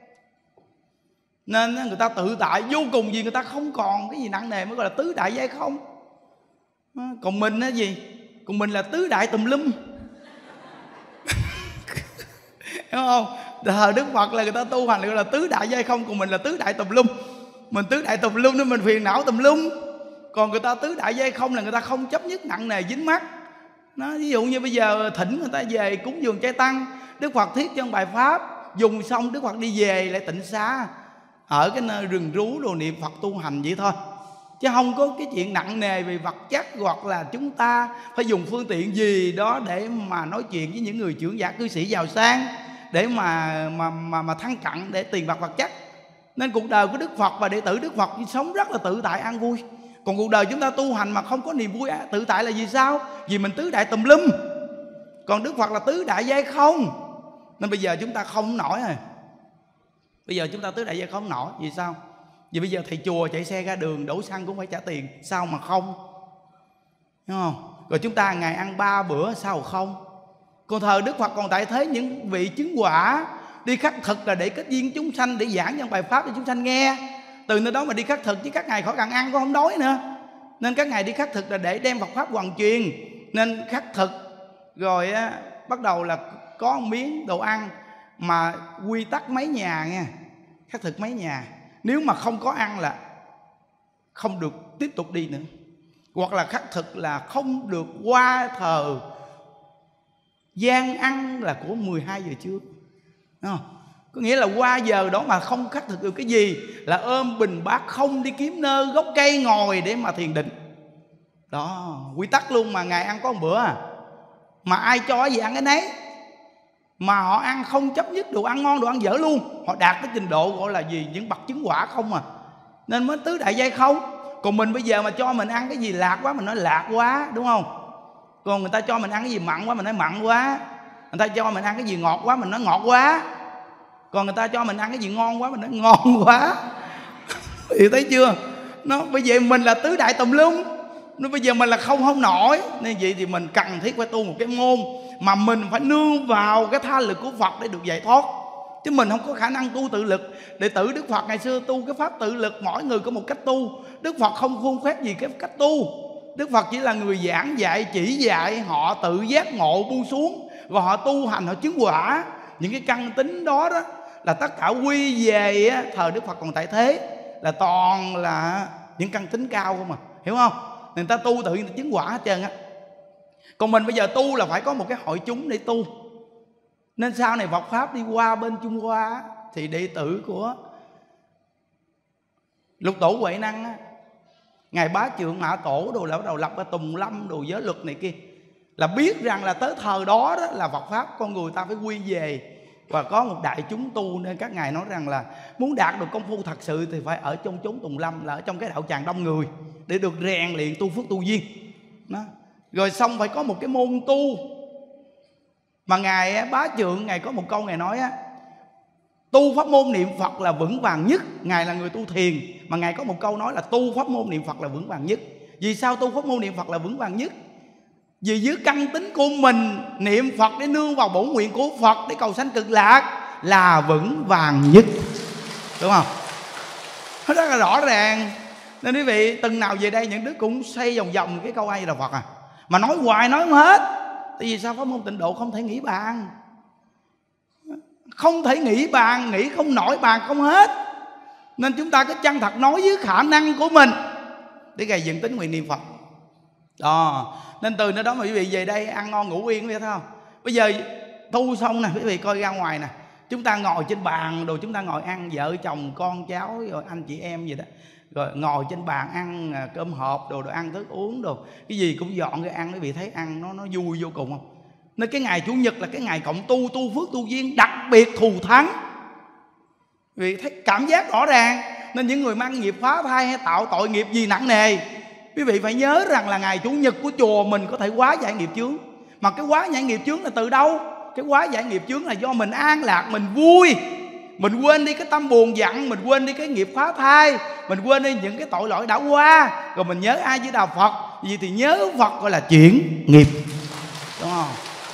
Nên người ta tự tại vô cùng, vì người ta không còn cái gì nặng nề, mới gọi là tứ đại giai không. Còn mình là gì? Còn mình là tứ đại tùm lum. Đúng không? Thời Đức Phật là người ta tu hành gọi là tứ đại giai không, còn mình là tứ đại tùm lum. Mình tứ đại tùm lum nên mình phiền não tùm lum. Còn người ta tứ đại giai không là người ta không chấp nhất nặng nề dính mắc. Nó ví dụ như bây giờ thỉnh người ta về cúng dường chay tăng, Đức Phật thiết cho bài pháp, dùng xong Đức Phật đi về lại tịnh xá, ở cái nơi rừng rú đồ niệm Phật tu hành vậy thôi. Chứ không có cái chuyện nặng nề về vật chất, hoặc là chúng ta phải dùng phương tiện gì đó để mà nói chuyện với những người trưởng giả cư sĩ giàu sang, để mà thăng cặn để tiền bạc vật chất. Nên cuộc đời của Đức Phật và đệ tử Đức Phật sống rất là tự tại an vui. Còn cuộc đời chúng ta tu hành mà không có niềm vui tự tại là vì sao? Vì mình tứ đại tùm lum. Còn Đức Phật là tứ đại giai không. Nên bây giờ chúng ta không nổi rồi. Bây giờ chúng ta tứ đại giai không nổi. Vì sao? Vì bây giờ thầy chùa chạy xe ra đường đổ xăng cũng phải trả tiền. Sao mà không? Đúng không? Rồi chúng ta ngày ăn 3 bữa sao mà không? Còn thời Đức Phật còn tại thế những vị chứng quả đi khắc thực là để kết duyên chúng sanh, để giảng những bài pháp cho chúng sanh nghe. Từ nơi đó mà đi khắc thực, chứ các ngài khỏi cần ăn cũng không đói nữa. Nên các ngài đi khắc thực là để đem Phật pháp hoàn truyền. Nên khắc thực rồi bắt đầu là có một miếng đồ ăn, mà quy tắc mấy nhà nha, khắc thực mấy nhà, nếu mà không có ăn là không được tiếp tục đi nữa. Hoặc là khắc thực là không được qua thờ gian ăn là của 12 giờ trưa. Đúng không? Có nghĩa là qua giờ đó mà không khắc thực được cái gì là ôm bình bát không đi kiếm nơi gốc cây ngồi để mà thiền định. Đó, quy tắc luôn. Mà ngày ăn có một bữa à, mà ai cho gì ăn cái nấy. Mà họ ăn không chấp nhất đồ ăn ngon, đồ ăn dở luôn. Họ đạt cái trình độ gọi là gì? Những bậc chứng quả không à. Nên mới tứ đại giai không. Còn mình bây giờ mà cho mình ăn cái gì lạc quá, mình nói lạc quá, đúng không? Còn người ta cho mình ăn cái gì mặn quá, mình nói mặn quá. Người ta cho mình ăn cái gì ngọt quá, mình nói ngọt quá. Còn người ta cho mình ăn cái gì ngon quá, mình nói ngon quá. Thì thấy chưa? Nó bây giờ mình là tứ đại tùm lum. Nó bây giờ mình là không nổi. Nên vậy thì mình cần thiết phải tu một cái môn mà mình phải nương vào cái tha lực của Phật để được giải thoát. chứ mình không có khả năng tu tự lực. Đệ tử Đức Phật ngày xưa tu cái pháp tự lực, mỗi người có một cách tu. Đức Phật không khuôn phép gì cái cách tu. Đức Phật chỉ là người giảng dạy, chỉ dạy họ tự giác ngộ buông xuống, và họ tu hành, họ chứng quả. Những cái căn tính đó đó là tất cả quy về thời Đức Phật còn tại thế, là toàn là những căn tính cao không à, hiểu không? Người ta tu tự nhiên ta chứng quả hết trơn á. Còn mình bây giờ tu là phải có một cái hội chúng để tu. Nên sau này Phật Pháp đi qua bên Trung Hoa thì đệ tử của Lục Tổ Huệ Năng á, Ngài Bá Trượng Mã Tổ đồ là bắt đầu lập ra Tùng Lâm đồ giới luật này kia, là biết rằng là tới thời đó, đó là Phật Pháp con người ta phải quy về và có một đại chúng tu. Nên các ngài nói rằng là muốn đạt được công phu thật sự thì phải ở trong chốn Tùng Lâm, là ở trong cái đạo tràng đông người, để được rèn luyện tu phước tu duyên đó. Rồi xong phải có một cái môn tu mà Ngài Bá Trượng Ngài có một câu Ngài nói á, tu pháp môn niệm Phật là vững vàng nhất. Ngài là người tu thiền mà Ngài có một câu nói là tu pháp môn niệm Phật là vững vàng nhất. Vì sao tu pháp môn niệm Phật là vững vàng nhất? Vì dưới căn tính của mình niệm Phật để nương vào bổn nguyện của Phật để cầu sanh cực lạc là vững vàng nhất, đúng không? Nó rất là rõ ràng. Nên quý vị từng nào về đây những đứa cũng xoay vòng vòng cái câu ai là Phật à, mà nói hoài nói không hết. Tại vì sao pháp môn tịnh độ không thể nghĩ bàn, không thể nghĩ bàn, nghĩ không nổi bàn không hết. Nên chúng ta cứ chân thật nói với khả năng của mình để gây dựng tính nguyện niệm Phật đó. Nên từ nơi đó mà quý vị về đây ăn ngon ngủ yên, biết không? Bây giờ tu xong nè, quý vị coi ra ngoài nè, chúng ta ngồi trên bàn đồ, chúng ta ngồi ăn, vợ chồng con cháu rồi anh chị em gì đó, rồi ngồi trên bàn ăn cơm hộp đồ, đồ ăn thức uống đồ, cái gì cũng dọn ra ăn. Quý vị thấy ăn nó vui vô cùng không? Nên cái ngày Chủ nhật là cái ngày cộng tu, tu phước tu duyên đặc biệt thù thắng. Vì thấy cảm giác rõ ràng. Nên những người mang nghiệp phá thai hay tạo tội nghiệp gì nặng nề, quý vị phải nhớ rằng là ngày Chủ nhật của chùa mình có thể hóa giải nghiệp chướng. Mà cái hóa giải nghiệp chướng là từ đâu? Cái hóa giải nghiệp chướng là do mình an lạc, mình vui, mình quên đi cái tâm buồn giận, mình quên đi cái nghiệp phá thai, mình quên đi những cái tội lỗi đã qua, rồi mình nhớ A Di Đà Phật. Vì thì nhớ Phật gọi là chuyển nghiệp, đúng không?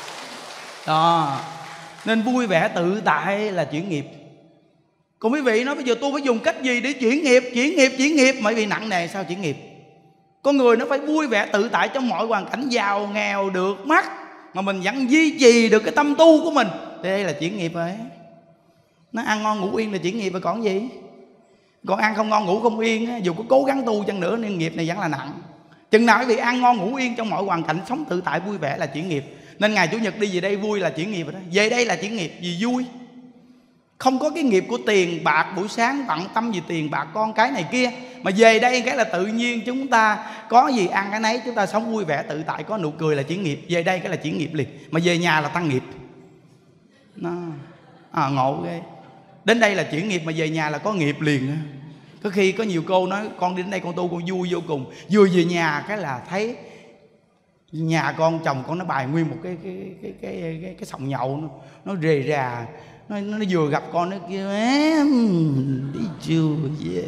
Đó. Nên vui vẻ tự tại là chuyển nghiệp. Còn quý vị nói bây giờ tôi phải dùng cách gì để chuyển nghiệp? Chuyển nghiệp mà quý vị nặng nề sao chuyển nghiệp? Con người nó phải vui vẻ tự tại trong mọi hoàn cảnh, giàu nghèo được mất, mà mình vẫn duy trì được cái tâm tu của mình thì đây là chuyển nghiệp rồi. Nó ăn ngon ngủ yên là chuyển nghiệp rồi còn gì. Còn ăn không ngon ngủ không yên, dù có cố gắng tu chăng nữa nên nghiệp này vẫn là nặng. Chừng nào quý vị ăn ngon ngủ yên trong mọi hoàn cảnh, sống tự tại vui vẻ là chuyển nghiệp. Nên ngày Chủ nhật đi về đây vui là chuyển nghiệp rồi đó. Về đây là chuyển nghiệp vì vui. Không có cái nghiệp của tiền bạc, buổi sáng bận tâm gì tiền bạc con cái này kia, mà về đây cái là tự nhiên chúng ta có gì ăn cái nấy, chúng ta sống vui vẻ tự tại, có nụ cười là chuyển nghiệp. Về đây cái là chuyển nghiệp liền, mà về nhà là tăng nghiệp. Nó ngộ ghê. Đến đây là chuyển nghiệp mà về nhà là có nghiệp liền. Có khi có nhiều cô nói con đến đây con tu con vui vô cùng, vừa về nhà cái là thấy nhà con chồng con nó bày nguyên một cái sòng nhậu, nó rề rà, nó vừa gặp con nó kêu đi chưa về.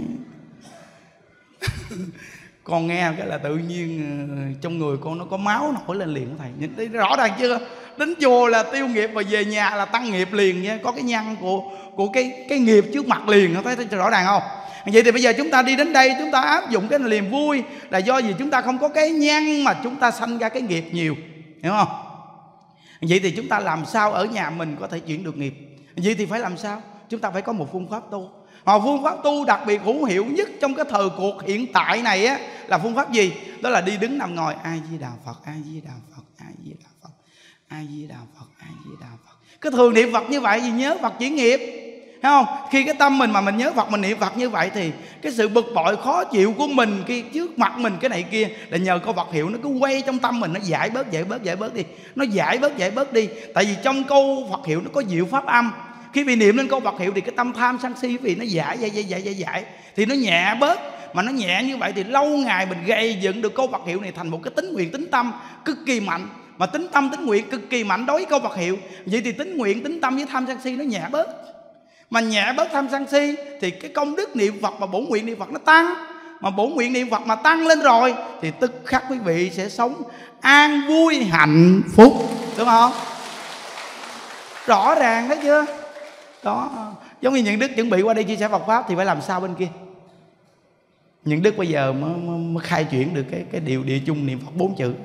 Con nghe cái là tự nhiên trong người con nó có máu nổi lên liền. Thầy nhìn thấy rõ ràng chưa? Đến chùa là tiêu nghiệp và về nhà là tăng nghiệp liền nha. Có cái nhân của cái nghiệp trước mặt liền. Thấy rõ ràng không? Vậy thì bây giờ chúng ta đi đến đây, chúng ta áp dụng cái niềm vui là do gì? Chúng ta không có cái nhân mà chúng ta sanh ra cái nghiệp nhiều, hiểu không? Vậy thì chúng ta làm sao ở nhà mình có thể chuyển được nghiệp? Vậy thì phải làm sao? Chúng ta phải có một phương pháp tu. Mà phương pháp tu đặc biệt hữu hiệu nhất trong cái thời cuộc hiện tại này á, là phương pháp gì? Đó là đi đứng nằm ngồi A Di Đà Phật, A Di Đà Phật, A Di Đà Phật, A Di Đà Phật, A Di Đà Phật. Cái thường niệm Phật như vậy vì nhớ Phật chuyển nghiệp, thấy không? Khi cái tâm mình mà mình nhớ Phật, mình niệm Phật như vậy thì cái sự bực bội khó chịu của mình khi trước mặt mình cái này kia là nhờ câu Phật hiệu nó cứ quay trong tâm mình, nó giải bớt đi, nó giải bớt đi. Tại vì trong câu Phật hiệu nó có diệu pháp âm. Khi bị niệm lên câu Phật hiệu thì cái tâm tham sân si vì nó giải thì nó nhẹ bớt. Mà nó nhẹ như vậy thì lâu ngày mình gây dựng được câu Phật hiệu này thành một cái tính nguyện tính tâm cực kỳ mạnh. Mà tính tâm tính nguyện cực kỳ mạnh đối với câu Phật hiệu. Vậy thì tính nguyện tính tâm với tham sân si nó nhẹ bớt. Mà nhẹ bớt tham sân si thì cái công đức niệm Phật và bổn nguyện niệm Phật nó tăng. Mà bổn nguyện niệm Phật mà tăng lên rồi thì tức khắc quý vị sẽ sống an vui hạnh phúc, đúng không? Rõ ràng thấy chưa? Đó, giống như những Đức chuẩn bị qua đây chia sẻ Phật pháp thì phải làm sao bên kia. Những Đức bây giờ mới khai chuyển được cái điều địa chung niệm Phật 4 chữ.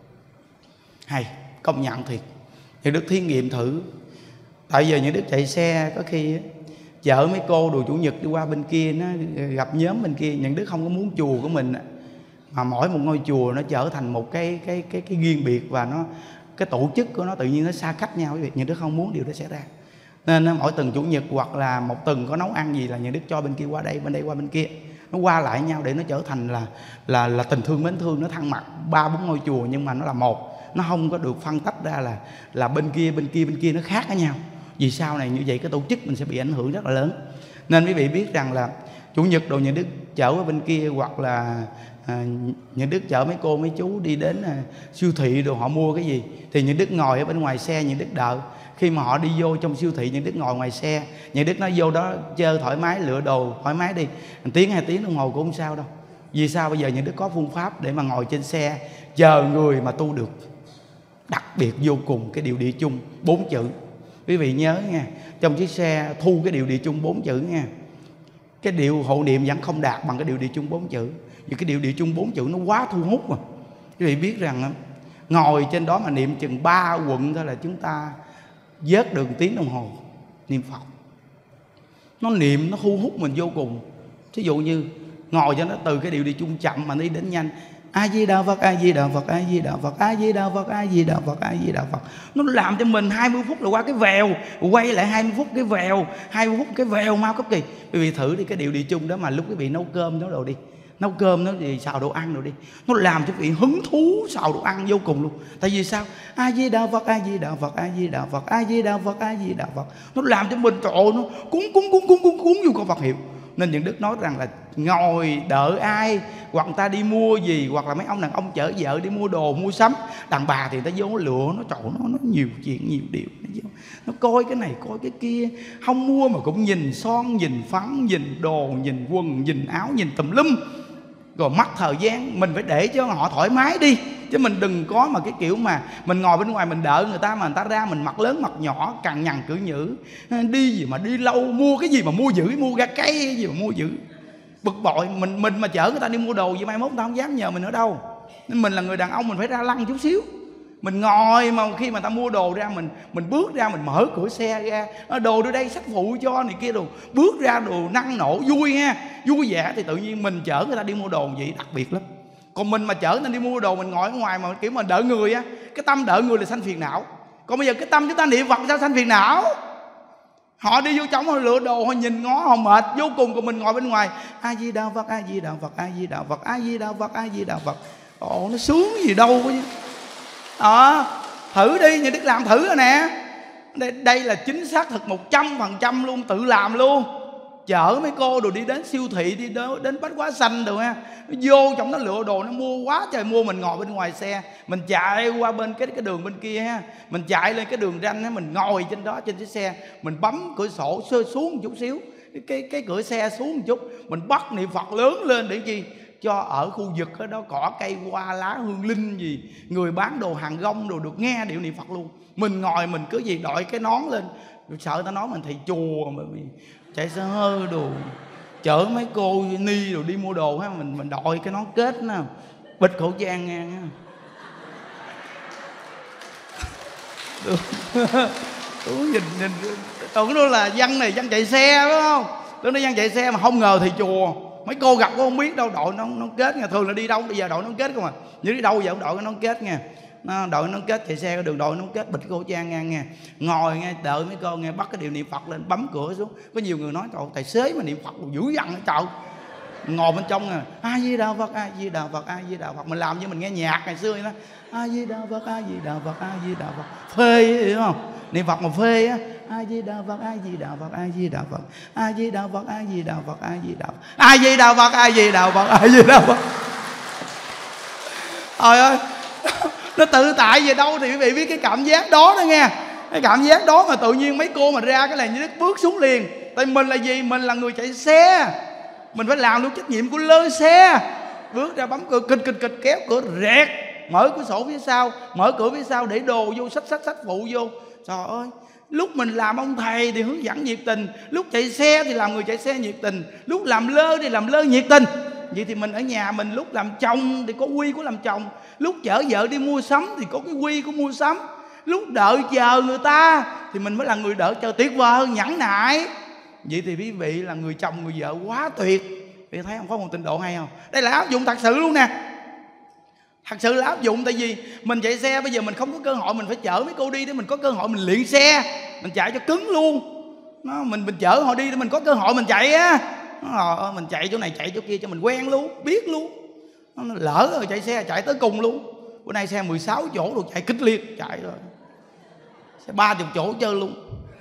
Hay, công nhận thiệt. Những Đức thí nghiệm thử. Tại giờ những Đức chạy xe có khi chở mấy cô đồ chủ nhật đi qua bên kia, nó gặp nhóm bên kia. Những Đức không có muốn chùa của mình mà mỗi một ngôi chùa nó trở thành một cái riêng biệt, và nó cái tổ chức của nó tự nhiên nó xa cách nhau. Những Đức không muốn điều đó xảy ra, nên mỗi tuần chủ nhật hoặc là một tuần có nấu ăn gì là những Đức cho bên kia qua đây, bên đây qua bên kia, nó qua lại nhau để nó trở thành là tình thương mến thương. Nó thân mật 3-4 ngôi chùa nhưng mà nó là một, nó không có được phân tách ra là bên kia nó khác với nhau. Vì sau này như vậy cái tổ chức mình sẽ bị ảnh hưởng rất là lớn. Nên quý vị biết rằng là chủ nhật đồ những Đức chở ở bên kia, hoặc là những Đức chở mấy cô mấy chú đi đến siêu thị đồ họ mua cái gì thì những Đức ngồi ở bên ngoài xe, những Đức đợi. Khi mà họ đi vô trong siêu thị, những Đức ngồi ngoài xe, những Đức nói vô đó chơi thoải mái, lựa đồ thoải mái đi, 1 tiếng 2 tiếng đồng hồ cũng không sao đâu. Vì sao? Bây giờ những Đức có phương pháp để mà ngồi trên xe chờ người mà tu được. Đặc biệt vô cùng cái điều địa chung 4 chữ. Quý vị nhớ nha, trong chiếc xe thu cái điều địa chung 4 chữ nha. Cái điệu hộ niệm vẫn không đạt bằng cái điều địa chung 4 chữ. Vì cái điều địa chung 4 chữ nó quá thu hút mà. Quý vị biết rằng ngồi trên đó mà niệm chừng 3 quận thôi là chúng ta vớt được 1 tiếng đồng hồ niệm Phật. Nó niệm nó thu hút mình vô cùng. Thí dụ như ngồi cho nó từ cái điều địa chung chậm mà đi đến nhanh, A Di Đà Phật, A Di Đà Phật, A Di Đà Phật, A Di Đà Phật, A Di Đà Phật, A Di Đà Phật. Nó làm cho mình 20 phút là qua cái vèo, quay lại 20 phút cái vèo, 20 phút cái vèo mau cấp kỳ. Quý vị thử đi cái điều địa chung đó mà lúc quý vị nấu cơm nấu đồ đi, nấu cơm nó gì xào đồ ăn rồi đi, nó làm cho quý vị hứng thú xào đồ ăn vô cùng luôn. Tại vì sao? A Di Đà Phật, A Di Đà Phật, A Di Đà Phật, A Di Đà Phật, A Di Đà Phật. Nó làm cho mình trời ơi, nó cúng vô con Phật hiệu. Nên những Đức nói rằng là ngồi đợi ai, hoặc người ta đi mua gì, hoặc là mấy ông đàn ông chở vợ đi mua đồ mua sắm, đàn bà thì người ta vô lựa, nó trời nó nhiều chuyện nhiều điều, nó coi cái này coi cái kia, không mua mà cũng nhìn son nhìn phấn nhìn đồ nhìn quần nhìn áo nhìn tùm lum, rồi mất thời gian. Mình phải để cho họ thoải mái đi, chứ mình đừng có mà cái kiểu mà mình ngồi bên ngoài mình đợi người ta mà người ta ra mình mặt lớn mặt nhỏ cằn nhằn cử nhữ, đi gì mà đi lâu, mua cái gì mà mua dữ, mua ra cây gì mà mua dữ, bực bội. Mình mà chở người ta đi mua đồ vậy mai mốt người ta không dám nhờ mình nữa đâu. Nên mình là người đàn ông mình phải ra lăng chút xíu. Mình ngồi mà khi mà ta mua đồ ra, mình bước ra, mình mở cửa xe ra, đồ đưa đây sách phụ cho này kia đồ, bước ra đồ năng nổ vui ha, vui vẻ thì tự nhiên mình chở người ta đi mua đồ vậy đặc biệt lắm. Còn mình mà chở người ta đi mua đồ, mình ngồi ở ngoài mà kiểu mà đợi người á, cái tâm đợi người là sanh phiền não. Còn bây giờ cái tâm chúng ta niệm Phật sao sanh phiền não? Họ đi vô trong họ lựa đồ, họ nhìn ngó họ mệt vô cùng, còn mình ngồi bên ngoài A Di Đà Phật, A Di Đà Phật, A Di Đà Phật, A Di Đà Phật, A Di Đà Phật. Ồ, nó sướng gì đâu chứ. Thử đi, như Đức làm thử rồi nè. Đây là chính xác thực 100% luôn, tự làm luôn. Chở mấy cô đồ đi đến siêu thị, đi đến Bách Hóa Xanh rồi ha, nó vô trong nó lựa đồ, nó mua quá trời mua. Mình ngồi bên ngoài xe, mình chạy qua bên cái đường bên kia ha, mình chạy lên cái đường ranh á, mình ngồi trên đó trên chiếc xe, mình bấm cửa sổ xuống một chút xíu, cái cửa xe xuống một chút, mình bắt niệm Phật lớn lên để chi? Cho ở khu vực đó cỏ cây hoa lá hương linh gì, người bán đồ hàng rong đồ được nghe điệu niệm Phật luôn. Mình ngồi mình cứ gì đội cái nón lên, sợ ta nói mình thầy chùa mà chạy xe hơi đồ, chở mấy cô ni rồi đi mua đồ ha, mình đội cái nón kết nè, bịt khẩu trang nha. Nhìn tưởng đâu là dân này dân chạy xe đúng không? Tưởng nó dân chạy xe mà không ngờ thầy chùa. Mấy cô gặp có không biết đâu, đội nón kết nha. Thường là đi đâu bây giờ đội nón kết không à, nhưng đi đâu giờ cũng đội cái nón kết nha. Nó đội nón kết chạy xe đường đội nón kết bịt khẩu trang nha, ngồi nghe đợi mấy cô nghe bắt cái điều niệm Phật lên, bấm cửa xuống. Có nhiều người nói trời tài xế mà niệm Phật dữ dằn hết trời. Ngồi bên trong nè, A Di Đà Phật, A Di Đà Phật, A Di Đà Phật. Mình làm như mình nghe nhạc ngày xưa vậy đó, A Di Đà Phật, A Di Đà Phật, A Di Đà Phật. Phê hiểu không? Niệm Phật mà phê á, A Di Đà Phật, A Di Đà Phật, A Di Đà Phật, A Di Đà Phật, A Di Đà Phật, A Di Đà Phật, A Di Đà Phật, A Di Đà Phật, A Di Đà Phật. Trời ơi, nó tự tại về đâu thì quý vị biết cái cảm giác đó đó nghe. Cái cảm giác đó mà tự nhiên mấy cô mà ra cái này như Đức bước xuống liền. Tại mình là gì? Mình là người chạy xe, mình phải làm đúng trách nhiệm của lơ xe. Bước ra bấm cửa kịch kéo cửa rẹt, mở cửa sổ phía sau, mở cửa phía sau để đồ vô, sách phụ vô. Trời ơi, lúc mình làm ông thầy thì hướng dẫn nhiệt tình, lúc chạy xe thì làm người chạy xe nhiệt tình, lúc làm lơ thì làm lơ nhiệt tình. Vậy thì mình ở nhà mình lúc làm chồng thì có quy của làm chồng, lúc chở vợ đi mua sắm thì có cái quy của mua sắm, lúc đợi chờ người ta thì mình mới là người đợi chờ tuyệt vời hơn, nhẫn nại. Vậy thì quý vị là người chồng người vợ quá tuyệt. Quý vị thấy không, có một tịnh độ hay không? Đây là áp dụng thật sự luôn nè. Thật sự là áp dụng. Tại vì mình chạy xe bây giờ mình không có cơ hội, mình phải chở mấy cô đi để mình có cơ hội mình luyện xe, mình chạy cho cứng luôn. Mình chở họ đi để mình có cơ hội mình chạy á. Mình chạy chỗ này chạy chỗ kia cho mình quen luôn, biết luôn. Nó lỡ rồi chạy xe chạy tới cùng luôn. Bữa nay xe 16 chỗ rồi chạy kích liệt, chạy rồi xe 30 chỗ chơi luôn.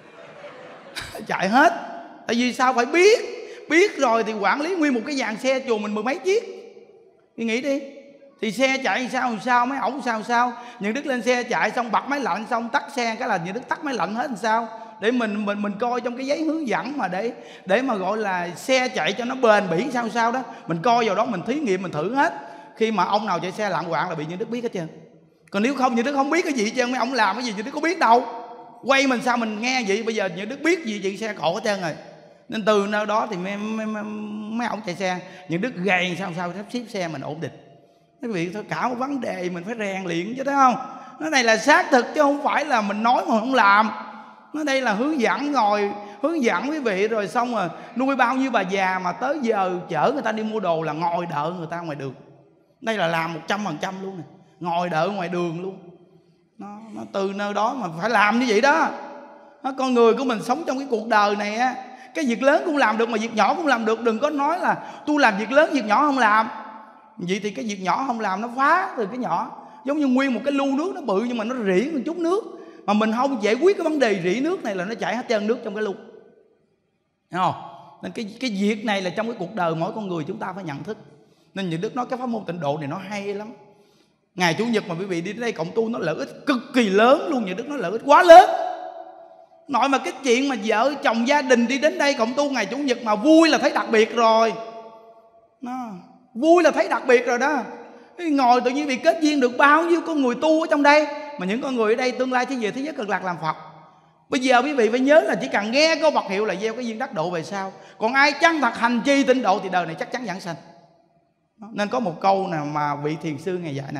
Chạy hết. Tại vì sao? Phải biết rồi thì quản lý nguyên một cái dàn xe chùa mình 10 mấy chiếc. Đi nghĩ đi. Thì xe chạy sao mấy ổng sao Những Đức lên xe chạy xong bật máy lạnh, xong tắt xe cái là Những Đức tắt máy lạnh hết làm sao. Để mình coi trong cái giấy hướng dẫn mà để mà gọi là xe chạy cho nó bền bỉ sao đó. Mình coi vào đó, mình thí nghiệm, mình thử hết. Khi mà ông nào chạy xe lạng quạng là bị Những Đức biết hết trơn. Còn nếu không Những Đức không biết cái gì hết trơn. Mấy ông làm cái gì Những Đức có biết đâu. Quay mình sao mình nghe vậy. Bây giờ Những Đức biết gì chuyện xe cộ hết trơn rồi. Nên từ nơi đó thì mấy ông chạy xe Những Đức gầy sao sắp xếp xe mình ổn định. Quý vị thôi, cả một vấn đề mình phải rèn luyện chứ, thấy không? Nó này là xác thực chứ không phải là mình nói mà không làm. Nó đây là hướng dẫn, ngồi hướng dẫn quý vị rồi xong rồi nuôi bao nhiêu bà già mà tới giờ chở người ta đi mua đồ là ngồi đợi người ta ngoài đường. Đây là làm 100% luôn nè, ngồi đợi ngoài đường luôn. Nó từ nơi đó mà phải làm như vậy đó. Con người của mình sống trong cái cuộc đời này á, cái việc lớn cũng làm được mà việc nhỏ cũng làm được. Đừng có nói là tôi làm việc lớn việc nhỏ không làm. Vậy thì cái việc nhỏ không làm nó phá từ cái nhỏ. Giống như nguyên một cái lu nước nó bự nhưng mà nó rỉ một chút nước, mà mình không giải quyết cái vấn đề rỉ nước này là nó chảy hết trơn nước trong cái lu. Thấy không? Nên cái việc này là trong cái cuộc đời mỗi con người chúng ta phải nhận thức. Nên Những Đức nói cái pháp môn tịnh độ này nó hay lắm. Ngày Chủ nhật mà quý vị đi đến đây cộng tu nó lợi ích cực kỳ lớn luôn. Những Đức nói lợi ích quá lớn. Nội mà cái chuyện mà vợ chồng gia đình đi đến đây cộng tu ngày Chủ nhật mà vui là thấy đặc biệt rồi. Vui là thấy đặc biệt rồi đó. Ngồi tự nhiên vì kết duyên được bao nhiêu con người tu ở trong đây. Mà những con người ở đây tương lai thế về thế giới cực lạc làm Phật. Bây giờ quý vị phải nhớ là chỉ cần nghe câu Phật hiệu là gieo cái duyên đắc độ về sau. Còn ai chân thật hành trì tịnh độ thì đời này chắc chắn giảng sanh. Nên có một câu nào mà vị thiền sư ngày dạy nè.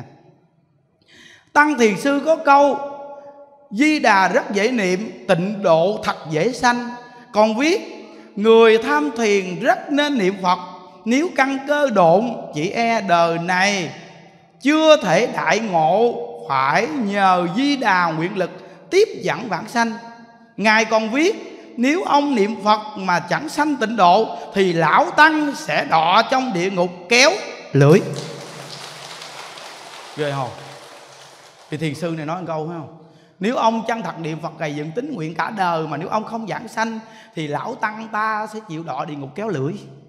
Tăng thiền sư có câu Di Đà rất dễ niệm, tịnh độ thật dễ sanh. Còn viết người tham thiền rất nên niệm Phật, nếu căn cơ độn chỉ e đời này chưa thể đại ngộ, phải nhờ Di Đà nguyện lực tiếp dẫn vãng sanh. Ngài còn viết nếu ông niệm Phật mà chẳng sanh tịnh độ thì lão tăng sẽ đọa trong địa ngục kéo lưỡi. Ghê không? Thì thiền sư này nói một câu phải không? Nếu ông chân thật niệm Phật gầy dựng tín nguyện cả đời mà nếu ông không giảng sanh thì lão tăng ta sẽ chịu đọa địa ngục kéo lưỡi.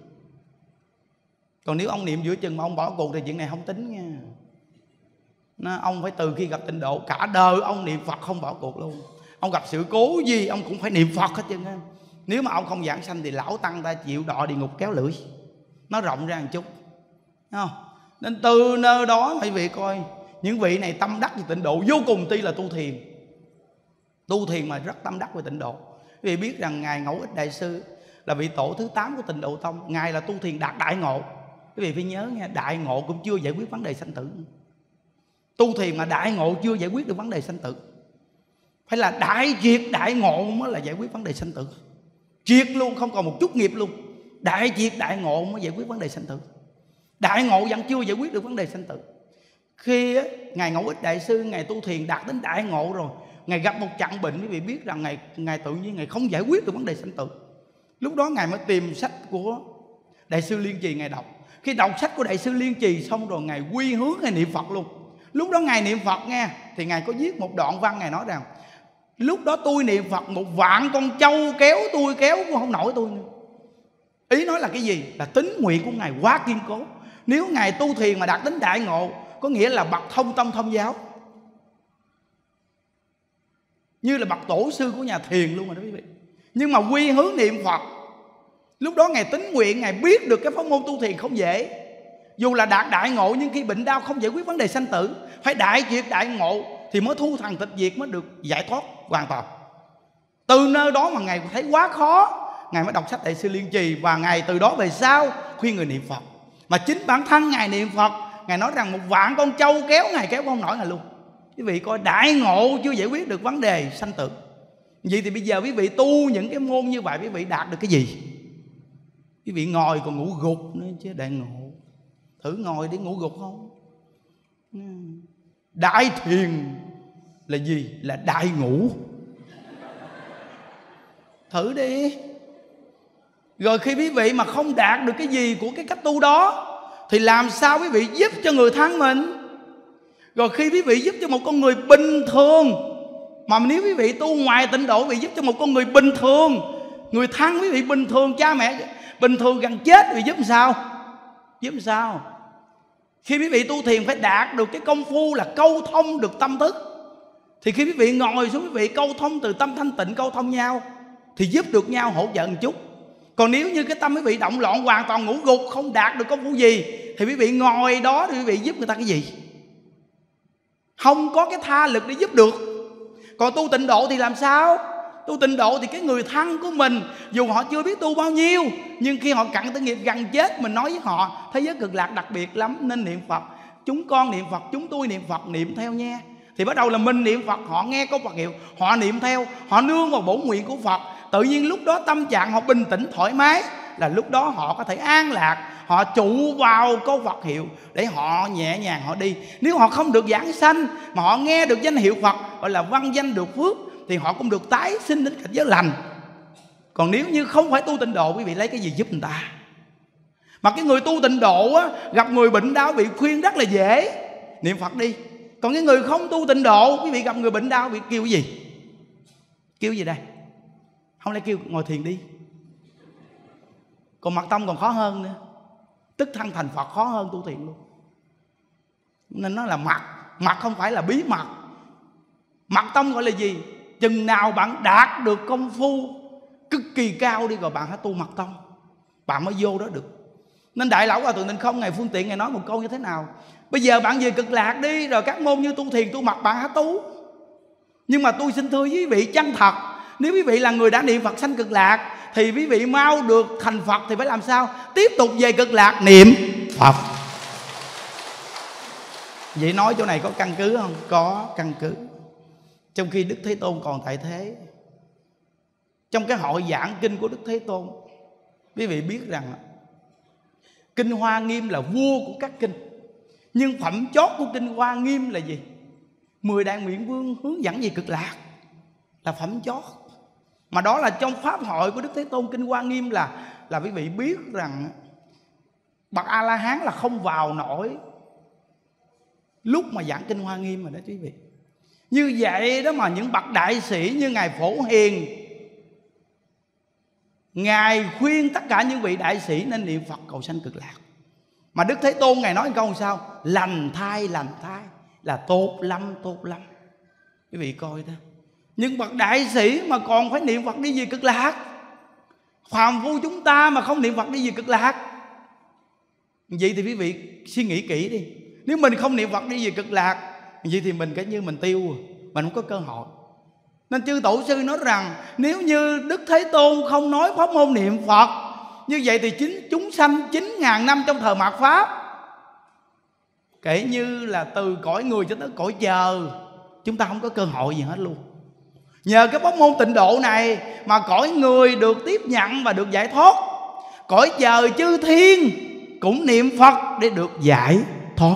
Còn nếu ông niệm giữa chừng mà ông bỏ cuộc thì chuyện này không tính nha. Ông phải từ khi gặp tịnh độ cả đời ông niệm Phật không bỏ cuộc luôn. Ông gặp sự cố gì ông cũng phải niệm Phật hết trơn. Nếu mà ông không giảng sanh thì lão tăng ta chịu đọa địa ngục kéo lưỡi. Nó rộng ra một chút, thấy không? Nên từ nơi đó quý vị coi những vị này tâm đắc về tịnh độ vô cùng. Tuy là tu thiền mà rất tâm đắc về tịnh độ. Quý vị biết rằng Ngài Ngẫu Ích Đại Sư là vị tổ thứ 8 của Tịnh Độ Tông. Ngài là tu thiền đạt đại ngộ. Quý vị phải nhớ nha, đại ngộ cũng chưa giải quyết vấn đề sanh tử. Tu thiền mà đại ngộ chưa giải quyết được vấn đề sanh tử. Phải là đại triệt đại ngộ mới là giải quyết vấn đề sanh tử. Triệt luôn, không còn một chút nghiệp luôn. Đại triệt đại ngộ mới giải quyết vấn đề sanh tử. Đại ngộ vẫn chưa giải quyết được vấn đề sanh tử. Khi Ngài Ngẫu Ích Đại Sư Ngài tu thiền đạt đến đại ngộ rồi, Ngài gặp một trận bệnh. Quý vị biết rằng Ngài tự nhiên Ngài không giải quyết được vấn đề sanh tử. Lúc đó Ngài mới tìm sách của Đại sư Liên Trì Ngài đọc. Khi đọc sách của Đại sư Liên Trì xong rồi Ngài quy hướng Ngài niệm Phật luôn. Lúc đó Ngài niệm Phật nghe, thì Ngài có viết một đoạn văn. Ngài nói rằng lúc đó tôi niệm Phật 1 vạn con trâu kéo cũng không nổi tôi nữa. Ý nói là cái gì? Là tín nguyện của Ngài quá kiên cố. Nếu Ngài tu thiền mà đạt đến đại ngộ, có nghĩa là bậc thông tông thông giáo, như là bậc tổ sư của nhà thiền luôn rồi đó quý vị. Nhưng mà quy hướng niệm Phật, lúc đó Ngài tín nguyện, Ngài biết được cái pháp môn tu thiền không dễ. Dù là đạt đại ngộ nhưng khi bệnh đau không giải quyết vấn đề sanh tử, phải đại triệt đại ngộ thì mới thu thần tịch diệt, mới được giải thoát hoàn toàn. Từ nơi đó mà Ngài thấy quá khó, Ngài mới đọc sách Đại sư Liên Trì, và Ngài từ đó về sau khuyên người niệm Phật. Mà chính bản thân Ngài niệm Phật, Ngài nói rằng 1.000 con trâu kéo Ngài kéo không nổi Ngài luôn. Quý vị coi, đại ngộ chưa giải quyết được vấn đề sanh tử. Vậy thì bây giờ quý vị tu những cái môn như vậy, quý vị đạt được cái gì? Quý vị ngồi còn ngủ gục nữa chứ đại ngộ. Thử ngồi để ngủ gục không? Đại thiền là gì? Là đại ngủ. Thử đi. Rồi khi quý vị mà không đạt được cái gì của cái cách tu đó thì làm sao quý vị giúp cho người thân mình? Rồi khi quý vị giúp cho một con người bình thường, mà nếu quý vị tu ngoài tịnh độ, quý vị giúp cho một con người bình thường, người thân quý vị bình thường, cha mẹ bình thường gần chết, quý vị giúp làm sao? Giúp làm sao? Khi quý vị tu thiền phải đạt được cái công phu là câu thông được tâm thức. Thì khi quý vị ngồi xuống, quý vị câu thông từ tâm thanh tịnh, câu thông nhau thì giúp được nhau, hỗ trợ một chút. Còn nếu như cái tâm quý vị động loạn, hoàn toàn ngủ gục, không đạt được công phu gì, thì quý vị ngồi đó thì quý vị giúp người ta cái gì? Không có cái tha lực để giúp được. Còn tu tịnh độ thì làm sao? Tu tịnh độ thì cái người thân của mình, dù họ chưa biết tu bao nhiêu, nhưng khi họ cặn tới nghiệp gần chết, mình nói với họ thế giới cực lạc đặc biệt lắm nên niệm Phật. Chúng con niệm Phật, chúng tôi niệm Phật, niệm theo nha. Thì bắt đầu là mình niệm Phật, họ nghe câu Phật hiệu, họ niệm theo, họ nương vào bổn nguyện của Phật. Tự nhiên lúc đó tâm trạng họ bình tĩnh thoải mái, là lúc đó họ có thể an lạc, họ trụ vào câu Phật hiệu để họ nhẹ nhàng họ đi. Nếu họ không được giảng sanh mà họ nghe được danh hiệu Phật, gọi là văn danh được phước, thì họ cũng được tái sinh đến cảnh giới lành. Còn nếu như không phải tu tịnh độ, quý vị lấy cái gì giúp người ta? Mà cái người tu tịnh độ á, gặp người bệnh đau bị khuyên rất là dễ, niệm Phật đi. Còn cái người không tu tịnh độ, quý vị gặp người bệnh đau bị kêu cái gì? Kêu gì đây? Không lẽ kêu ngồi thiền đi? Còn mật tông còn khó hơn nữa, tức thân thành Phật khó hơn tu thiền luôn. Nên nó là mật. Mật không phải là bí mật. Mật tông gọi là gì? Chừng nào bạn đạt được công phu cực kỳ cao đi, rồi bạn hãy tu mật tông, bạn mới vô đó được. Nên Đại Lão Hòa Thượng Tịnh Không, Ngài Phương Tiện, Ngài nói một câu như thế nào? Bây giờ bạn về cực lạc đi, rồi các môn như tu thiền, tu mật bạn hãy tu. Nhưng mà tôi xin thưa với quý vị chân thật, nếu quý vị là người đã niệm Phật sanh cực lạc, thì quý vị mau được thành Phật thì phải làm sao? Tiếp tục về cực lạc niệm Phật. Vậy nói chỗ này có căn cứ không? Có căn cứ. Trong khi Đức Thế Tôn còn tại thế, trong cái hội giảng kinh của Đức Thế Tôn, quý vị biết rằng Kinh Hoa Nghiêm là vua của các kinh, nhưng phẩm chót của Kinh Hoa Nghiêm là gì? 10 Đại Nguyện Vương hướng dẫn về cực lạc là phẩm chót. Mà đó là trong pháp hội của Đức Thế Tôn. Kinh Hoa Nghiêm là quý vị biết rằng bậc A-la-hán là không vào nổi lúc mà giảng Kinh Hoa Nghiêm rồi đó quý vị. Như vậy đó mà những bậc đại sĩ như Ngài Phổ Hiền, Ngài khuyên tất cả những vị đại sĩ nên niệm Phật cầu sanh cực lạc. Mà Đức Thế Tôn Ngài nói câu sao? Lành thai là tốt lắm, tốt lắm. Quý vị coi đó, nhưng bậc đại sĩ mà còn phải niệm Phật đi về cực lạc, phàm phu chúng ta mà không niệm Phật đi về cực lạc, vậy thì quý vị suy nghĩ kỹ đi. Nếu mình không niệm Phật đi về cực lạc, vậy thì mình cái như mình tiêu rồi, mình không có cơ hội. Nên chư tổ sư nói rằng nếu như Đức Thế Tôn không nói pháp môn niệm Phật, như vậy thì chúng sanh 9.000 năm trong thời mạt Pháp, kể như là từ cõi người cho tới cõi trời, chúng ta không có cơ hội gì hết luôn. Nhờ cái pháp môn tịnh độ này mà cõi người được tiếp nhận và được giải thoát, cõi trời chư thiên cũng niệm Phật để được giải thoát.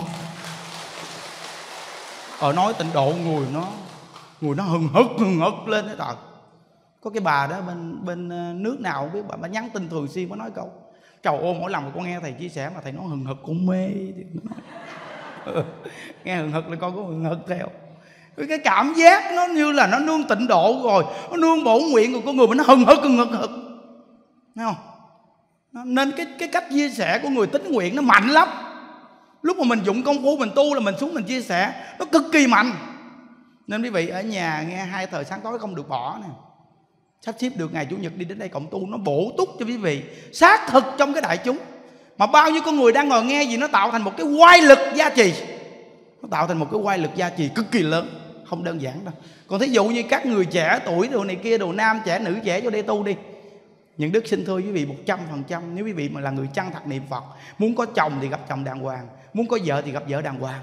Nói tịnh độ người nó hừng hực lên hết trời. Có cái bà đó bên nước nào không biết, bà nhắn tin thường xuyên, có nói câu trời ơi, mỗi lần mà con nghe thầy chia sẻ mà thầy nói hừng hực con mê. Nghe hừng hực là con có hừng hực theo. Cái cảm giác nó như là nó nương tịnh độ rồi, nó nương bổn nguyện của con người, mà nó hừng hực. Thấy không? Nên cái cách chia sẻ của người tín nguyện nó mạnh lắm. Lúc mà mình dụng công phu mình tu là mình xuống mình chia sẻ, nó cực kỳ mạnh. Nên quý vị ở nhà nghe 2 thời sáng tối không được bỏ nè. Sắp xếp được ngày Chủ nhật đi đến đây cộng tu, nó bổ túc cho quý vị, xác thực trong cái đại chúng. Mà bao nhiêu con người đang ngồi nghe gì nó tạo thành một cái oai lực gia trì. Nó tạo thành một cái oai lực gia trì cực kỳ lớn, không đơn giản đâu. Còn thí dụ như các người trẻ tuổi đồ này kia, đồ nam trẻ nữ trẻ vô đây tu đi. Những đức xin thưa quý vị 100%, nếu quý vị mà là người chân thật niệm Phật, muốn có chồng thì gặp chồng đàng hoàng, muốn có vợ thì gặp vợ đàng hoàng.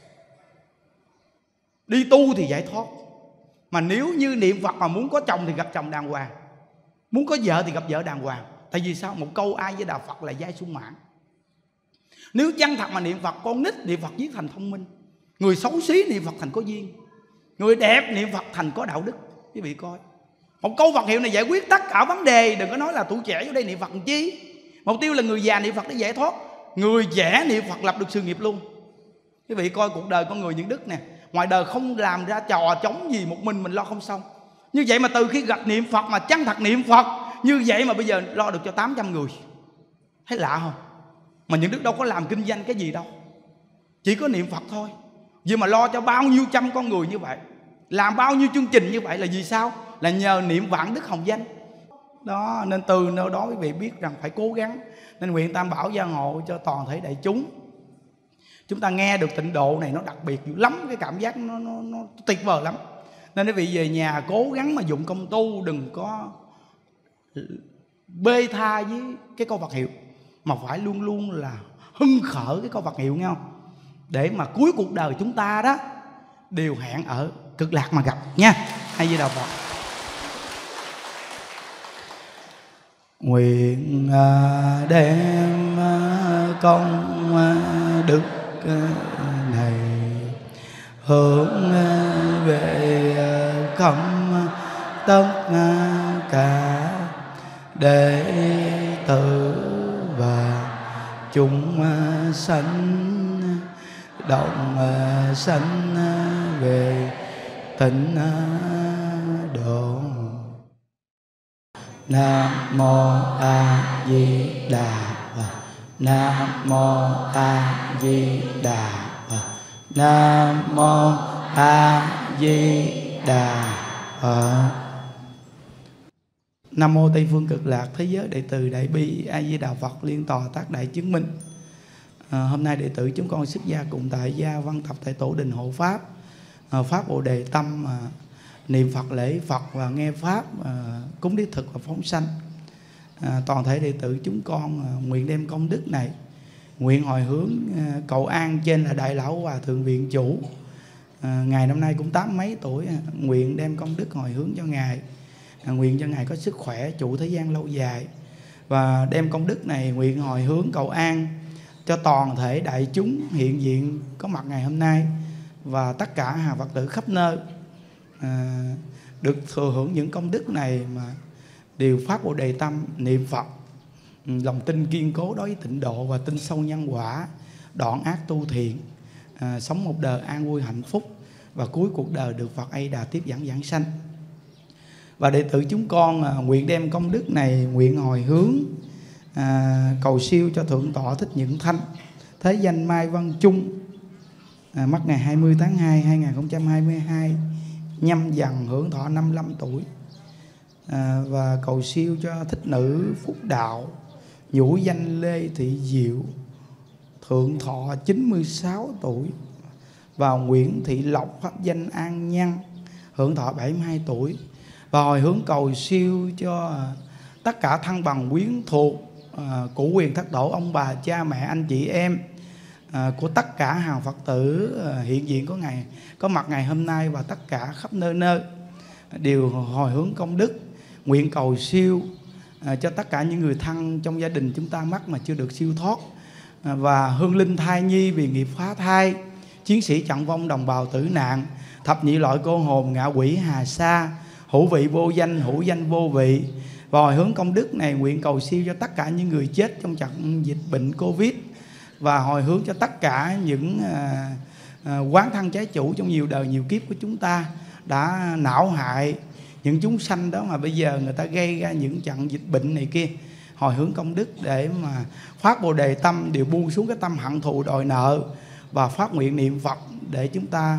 Đi tu thì giải thoát. Mà nếu như niệm Phật mà muốn có chồng thì gặp chồng đàng hoàng, muốn có vợ thì gặp vợ đàng hoàng. Tại vì sao? Một câu A Di Đà Phật là giai sung mãn. Nếu chân thật mà niệm Phật, con nít niệm Phật viết thành thông minh, người xấu xí niệm Phật thành có duyên, người đẹp niệm Phật thành có đạo đức. Quý vị coi, một câu Phật hiệu này giải quyết tất cả vấn đề. Đừng có nói là tuổi trẻ vô đây niệm Phật làm chi. Mục tiêu là người già niệm Phật để giải thoát, người trẻ niệm Phật lập được sự nghiệp luôn. Quý vị coi cuộc đời con người những đức nè, ngoài đời không làm ra trò trống gì, một mình lo không xong. Như vậy mà từ khi gặp niệm Phật mà chân thật niệm Phật như vậy mà bây giờ lo được cho 800 người. Thấy lạ không? Mà những đức đâu có làm kinh doanh cái gì đâu, chỉ có niệm Phật thôi. Vì mà lo cho bao nhiêu trăm con người như vậy, làm bao nhiêu chương trình như vậy là vì sao? Là nhờ niệm vạn đức hồng danh. Đó, nên từ nơi đó quý vị biết rằng phải cố gắng. Nên nguyện Tam Bảo gia hộ cho toàn thể đại chúng. Chúng ta nghe được tịnh độ này nó đặc biệt dữ lắm, cái cảm giác nó tuyệt vời lắm. Nên quý vị về nhà cố gắng mà dụng công tu, đừng có bê tha với cái câu Phật hiệu, mà phải luôn luôn là hưng khởi cái câu Phật hiệu, nghe không? Để mà cuối cuộc đời chúng ta đó đều hẹn ở cực lạc mà gặp nha. A Di Đà Phật. Nguyện đem công đức này hướng về khắp tất cả đệ tử và chúng sanh, động sanh về tịnh độ. Nam mô A Di Đà Phật. Nam mô A Di Đà Phật. Nam mô A Di Đà Phật. Nam mô Tây Phương Cực Lạc Thế Giới Đệ Tử Đại Bi A Di Đà Phật Liên Tòa Tác Đại Chứng Minh. Hôm nay đệ tử chúng con xuất gia cùng tại gia văn tập tại tổ đình hộ pháp, pháp Bồ Đề Tâm, niệm Phật lễ Phật và nghe pháp, cúng đích thực và phóng sanh. Toàn thể đệ tử chúng con nguyện đem công đức này, nguyện hồi hướng cầu an trên là Đại Lão Hòa Thượng Viện Chủ. Ngài năm nay cũng 80 mấy tuổi, nguyện đem công đức hồi hướng cho Ngài, nguyện cho Ngài có sức khỏe trụ thế gian lâu dài. Và đem công đức này nguyện hồi hướng cầu an cho toàn thể đại chúng hiện diện có mặt ngày hôm nay và tất cả hàng Phật tử khắp nơi được thừa hưởng những công đức này mà đều phát Bồ Đề Tâm, niệm Phật, lòng tin kiên cố đối với tịnh độ và tin sâu nhân quả, đoạn ác tu thiện, sống một đời an vui hạnh phúc và cuối cuộc đời được Phật A Đà tiếp dẫn giảng sanh. Và đệ tử chúng con nguyện đem công đức này nguyện hồi hướng cầu siêu cho Thượng tọa Thích Nhật Thanh, thế danh Mai Văn Trung, mất ngày 20 tháng 2 2022, nhâm dần hưởng thọ 55 tuổi. Và cầu siêu cho thích nữ Phúc Đạo, nhũ danh Lê Thị Diệu, thượng thọ 96 tuổi. Và Nguyễn Thị Lộc, pháp danh An Nhân, hưởng thọ 72 tuổi. Và hồi hướng cầu siêu cho tất cả thân bằng quyến thuộc, của quyền thất tổ, ông bà, cha mẹ, anh chị em, của tất cả hàng Phật tử hiện diện có mặt ngày hôm nay và tất cả khắp nơi nơi đều hồi hướng công đức, nguyện cầu siêu cho tất cả những người thân trong gia đình chúng ta mắc mà chưa được siêu thoát, và hương linh thai nhi vì nghiệp phá thai, chiến sĩ trận vong, đồng bào tử nạn, thập nhị loại cô hồn, ngạ quỷ hà sa, hữu vị vô danh, hữu danh vô vị. Và hồi hướng công đức này nguyện cầu siêu cho tất cả những người chết trong trận dịch bệnh Covid, và hồi hướng cho tất cả những quán thân trái chủ trong nhiều đời nhiều kiếp của chúng ta đã não hại những chúng sanh đó, mà bây giờ người ta gây ra những trận dịch bệnh này kia. Hồi hướng công đức để mà phát Bồ Đề Tâm, đều buông xuống cái tâm hận thù đòi nợ, và phát nguyện niệm Phật để chúng ta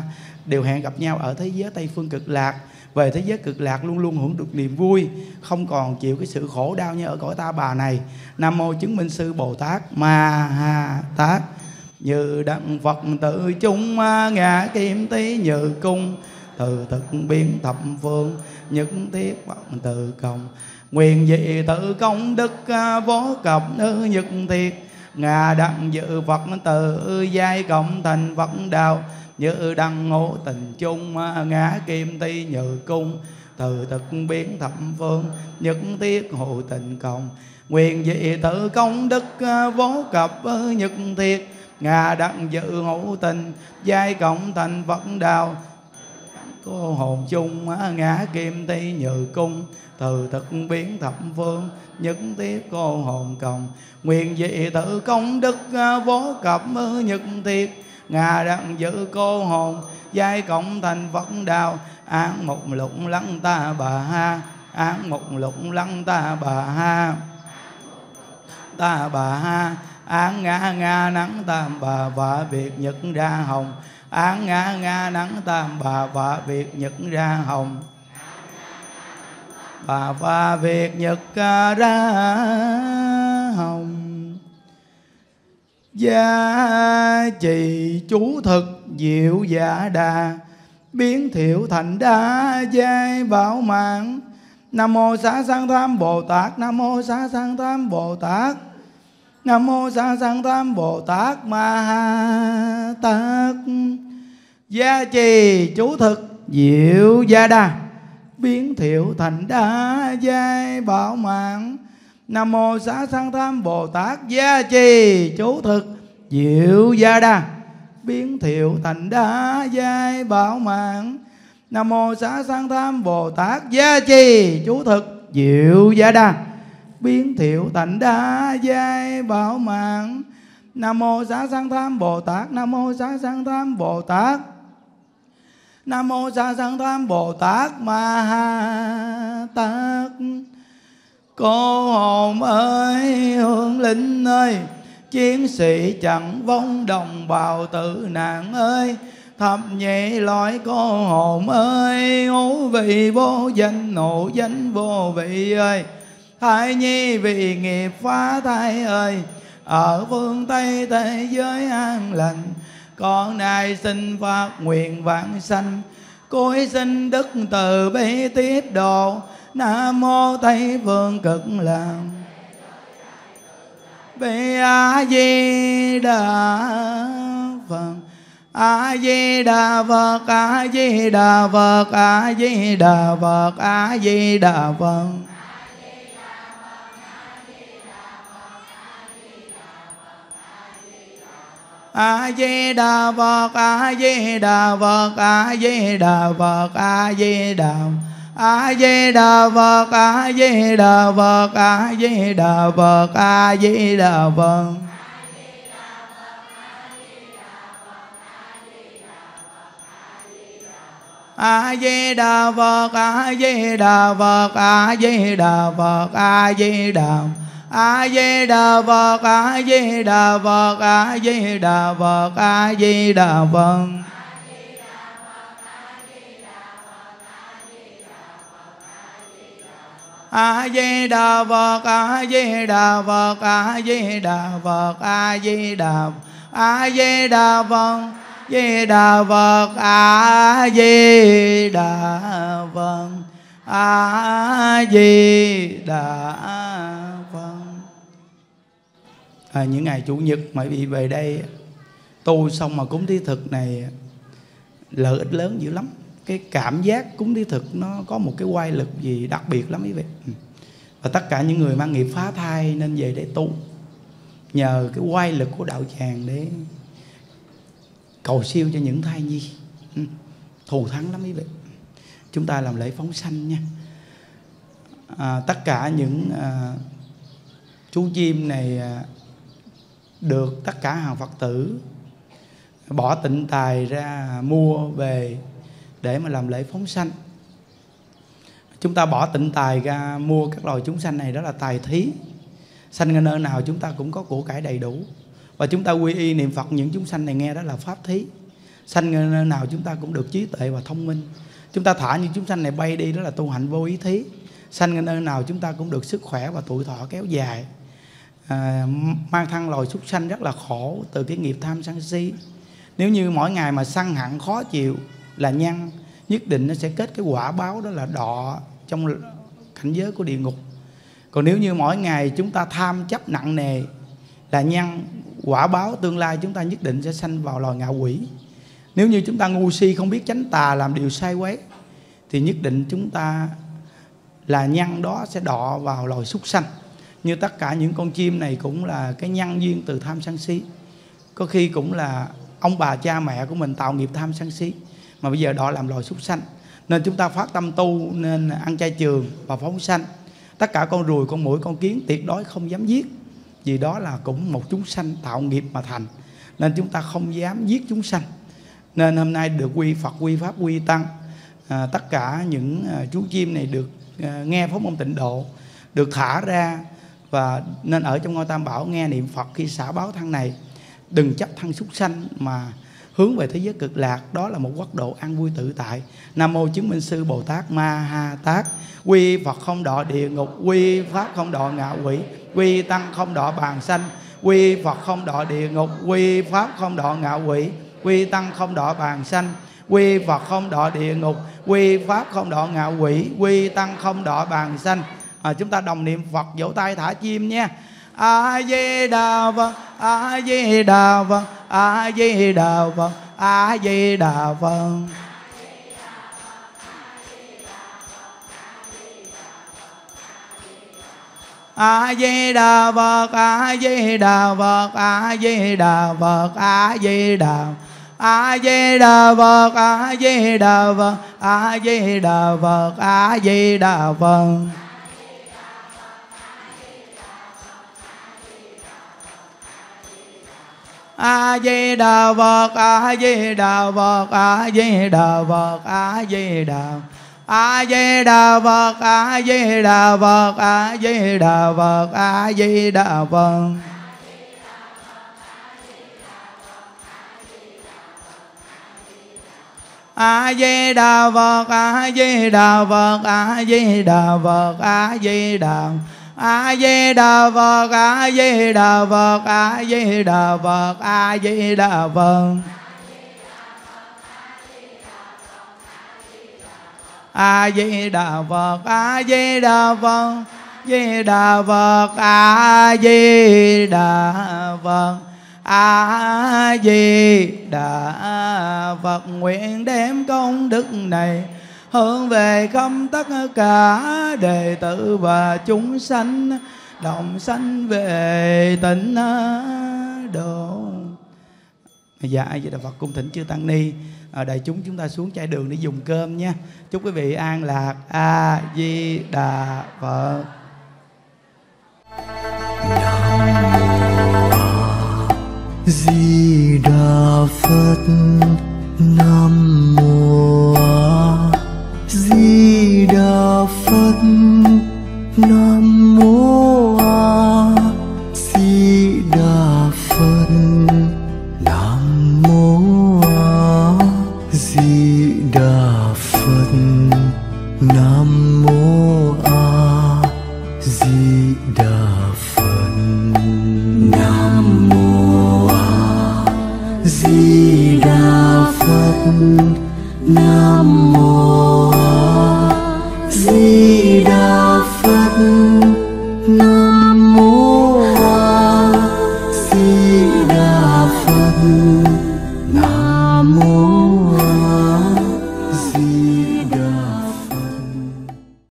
đều hẹn gặp nhau ở thế giới Tây Phương Cực Lạc. Về thế giới Cực Lạc luôn luôn hưởng được niềm vui, không còn chịu cái sự khổ đau như ở cõi Ta Bà này. Nam mô chứng minh sư Bồ Tát Ma Ha Tát. Như đặng Phật tự chung ngã kim tí như cung, từ thực biến thập phương nhất thiết Phật tự công. Nguyện dị tự công đức vô cập nữ nhất thiết, ngà đặng dự Phật tự giai cộng thành Phật đạo. Như đăng ngộ tình chung ngã kim ti như cung, từ thực biến thập phương nhất thiết hộ tình công. Nguyện dị tự công đức vô cập nhất thiết, ngà đặng dự hộ tình giai cộng thành Phật đạo. Cô hồn chung ngã kim ti như cung, từ thực biến thập phương nhất thiết cô hồn cộng. Nguyện dị tự công đức vô cập nhất thiết, ngà đặng giữ cô hồn giai cộng thành Phật đạo. Án một lục lăng Ta Bà Ha, án một lục lăng Ta Bà Ha, Ta Bà Ha. Án ngã nga nắng Tam Bà và Việt nhật ra hồng, án ngã nga nắng Tam Bà và Việt nhật ra hồng, bà và Việt nhật ra hồng. Gia trì chú thực diệu dạ đà, biến thiệu thành đa giai bảo mạng. Nam mô Xá Sanh Tham Bồ Tát, Nam mô Xá Sanh Tham Bồ Tát, Nam mô Xá Sanh Tham Bồ Tát Ma Ha Tát. Gia trì chú thực diệu gia đà, biến thiệu thành đa giai bảo mạng. Nam mô Xá Sanh Tham Bồ Tát. Gia trì chú thực diệu gia đà, biến thiệu thành đa giai bảo mạng. Nam mô Xá Sanh Tham Bồ Tát. Gia trì chú thực diệu gia đà, biến thiệu thành đa giai bảo mạng. Nam mô Xá Sanh Tham Bồ Tát. Nam mô Xá Sanh Tham Bồ Tát, Nam mô Xá Sanh Tham Bồ Tát Ma Ha Tát. Cô hồn ơi, hương linh ơi, chiến sĩ chẳng vong đồng bào tử nạn ơi. Thập nhị loại cô hồn ơi, ngũ vị vô danh, nộ danh vô vị ơi. Thai nhi vì nghiệp phá thai ơi, ở phương Tây thế giới an lành. Con nay xin phát nguyện vãng sanh, cối xin đức từ bi tiết độ. Nam mô Tây Phương Cực Lạc. Bi A Di Đà Phật, A Di Đà Phật, A Di Đà Phật, A Di Đà Phật, A Di Đà Phật. A Di Đà Phật, A Di Đà Phật, A Di Đà Phật, A Di Đà Phật. A Di Đà Phật, A Di Đà Phật, A Di Đà Phật, A Di Đà Phật. A Di Đà Phật, A Di Đà Phật, A Di Đà Phật, A Di Đà. A Di Đà Phật, A Di Đà Phật, A Di Đà Phật, A Di Đà Phật. A Di Đà Phật, A Di Đà Phật, A Di Đà Phật, A Di Đà. A Di Đà Phật, Di Đà Phật, A Di Đà Phật, A Di Đà Phật. Những ngày Chủ nhật mà bị về đây tu xong mà cúng thí thực này lợi ích lớn dữ lắm. Cái cảm giác cúng thí thực nó có một cái oai lực gì đặc biệt lắm quý vị. Và tất cả những người mang nghiệp phá thai nên về để tu, nhờ cái oai lực của đạo tràng để cầu siêu cho những thai nhi. Thù thắng lắm quý vị. Chúng ta làm lễ phóng sanh nha. Tất cả những chú chim này được tất cả hàng Phật tử bỏ tịnh tài ra mua về để mà làm lễ phóng sanh. Chúng ta bỏ tịnh tài ra mua các loài chúng sanh này, đó là tài thí. Sanh ở nơi nào chúng ta cũng có của cải đầy đủ, và chúng ta quy y niệm Phật những chúng sanh này nghe đó là pháp thí. Sanh nơi nào chúng ta cũng được trí tuệ và thông minh. Chúng ta thả những chúng sanh này bay đi, đó là tu hạnh vô ý thí. Sanh nơi nào chúng ta cũng được sức khỏe và tuổi thọ kéo dài. Mang thân loài súc sanh rất là khổ từ cái nghiệp tham sân si. Nếu như mỗi ngày mà sân hận khó chịu là nhân, nhất định nó sẽ kết cái quả báo, đó là đọa trong cảnh giới của địa ngục. Còn nếu như mỗi ngày chúng ta tham chấp nặng nề là nhân, quả báo tương lai chúng ta nhất định sẽ sanh vào loài ngạ quỷ. Nếu như chúng ta ngu si không biết tránh tà, làm điều sai quấy, thì nhất định chúng ta là nhân đó sẽ đọa vào loài súc sanh. Như tất cả những con chim này cũng là cái nhân duyên từ tham sân si. Có khi cũng là ông bà cha mẹ của mình tạo nghiệp tham sân si, mà bây giờ đọa làm loài súc sanh. Nên chúng ta phát tâm tu, nên ăn chay trường và phóng sanh. Tất cả con ruồi, con muỗi, con kiến tuyệt đối không dám giết, vì đó là cũng một chúng sanh tạo nghiệp mà thành. Nên chúng ta không dám giết chúng sanh. Nên hôm nay được quy Phật, quy Pháp, quy Tăng, tất cả những chú chim này được nghe pháp môn tịnh độ, được thả ra, và nên ở trong ngôi Tam Bảo nghe niệm Phật khi xả báo thân này. Đừng chấp thân súc sanh mà hướng về thế giới cực lạc, đó là một quốc độ an vui tự tại. Nam mô chứng minh sư Bồ Tát Ma Ha Tát. Quy Phật không đọa địa ngục, quy Pháp không đọa ngạ quỷ, quy Tăng không đọa bàn sanh. Quy Phật không đọa địa ngục, quy Pháp không đọa ngạ quỷ, quy Tăng không đọa bàn sanh. Quy Phật không đọa địa ngục, quy Pháp không đọa ngạ quỷ, quy Tăng không đọa bàn sanh. Chúng ta đồng niệm Phật, vỗ tay thả chim nha. A Di Đà Phật, A Di Đà Phật, A Di Đà Phật, A Di Đà Phật. A Di Đà Phật, A Di Đà Phật, A Di Đà Phật, A Di Đà. A Di Đà Phật, A Di Đà Phật, A Di Đà Phật, A Di Đà Phật. A Di Đà Phật, A Di Đà Phật, A Di Đà Phật, A Di Đà. A Di Đà Phật, A Di Đà Phật, A Di Đà Phật, A Di Đà Phật. A Di Đà Phật, A Di Đà Phật, A Di Đà Phật, A Di Đà. A Di Đà Phật, A Di Đà Phật, A Di Đà Phật, A Di Đà Phật. A Di Đà Phật, A Di Đà Phật, Di Đà Phật, A Di Đà Phật, A Di Đà Phật. Nguyện đem công đức này hướng về khắp tất cả đệ tử và chúng sanh, đồng sanh về tịnh độ. Dạ, A Di Đà Phật. Cung thỉnh chư tăng ni, đại chúng ta xuống chai đường để dùng cơm nha. Chúc quý vị an lạc. A Di Đà Phật. Di Đà Phật. Nam mô Di Đà Phật. Nam mô Di Đà Phật. Nam mô Di Đà Phật. Nam mô Di Đà Phật. Nam mô Di Đà Phật. Nam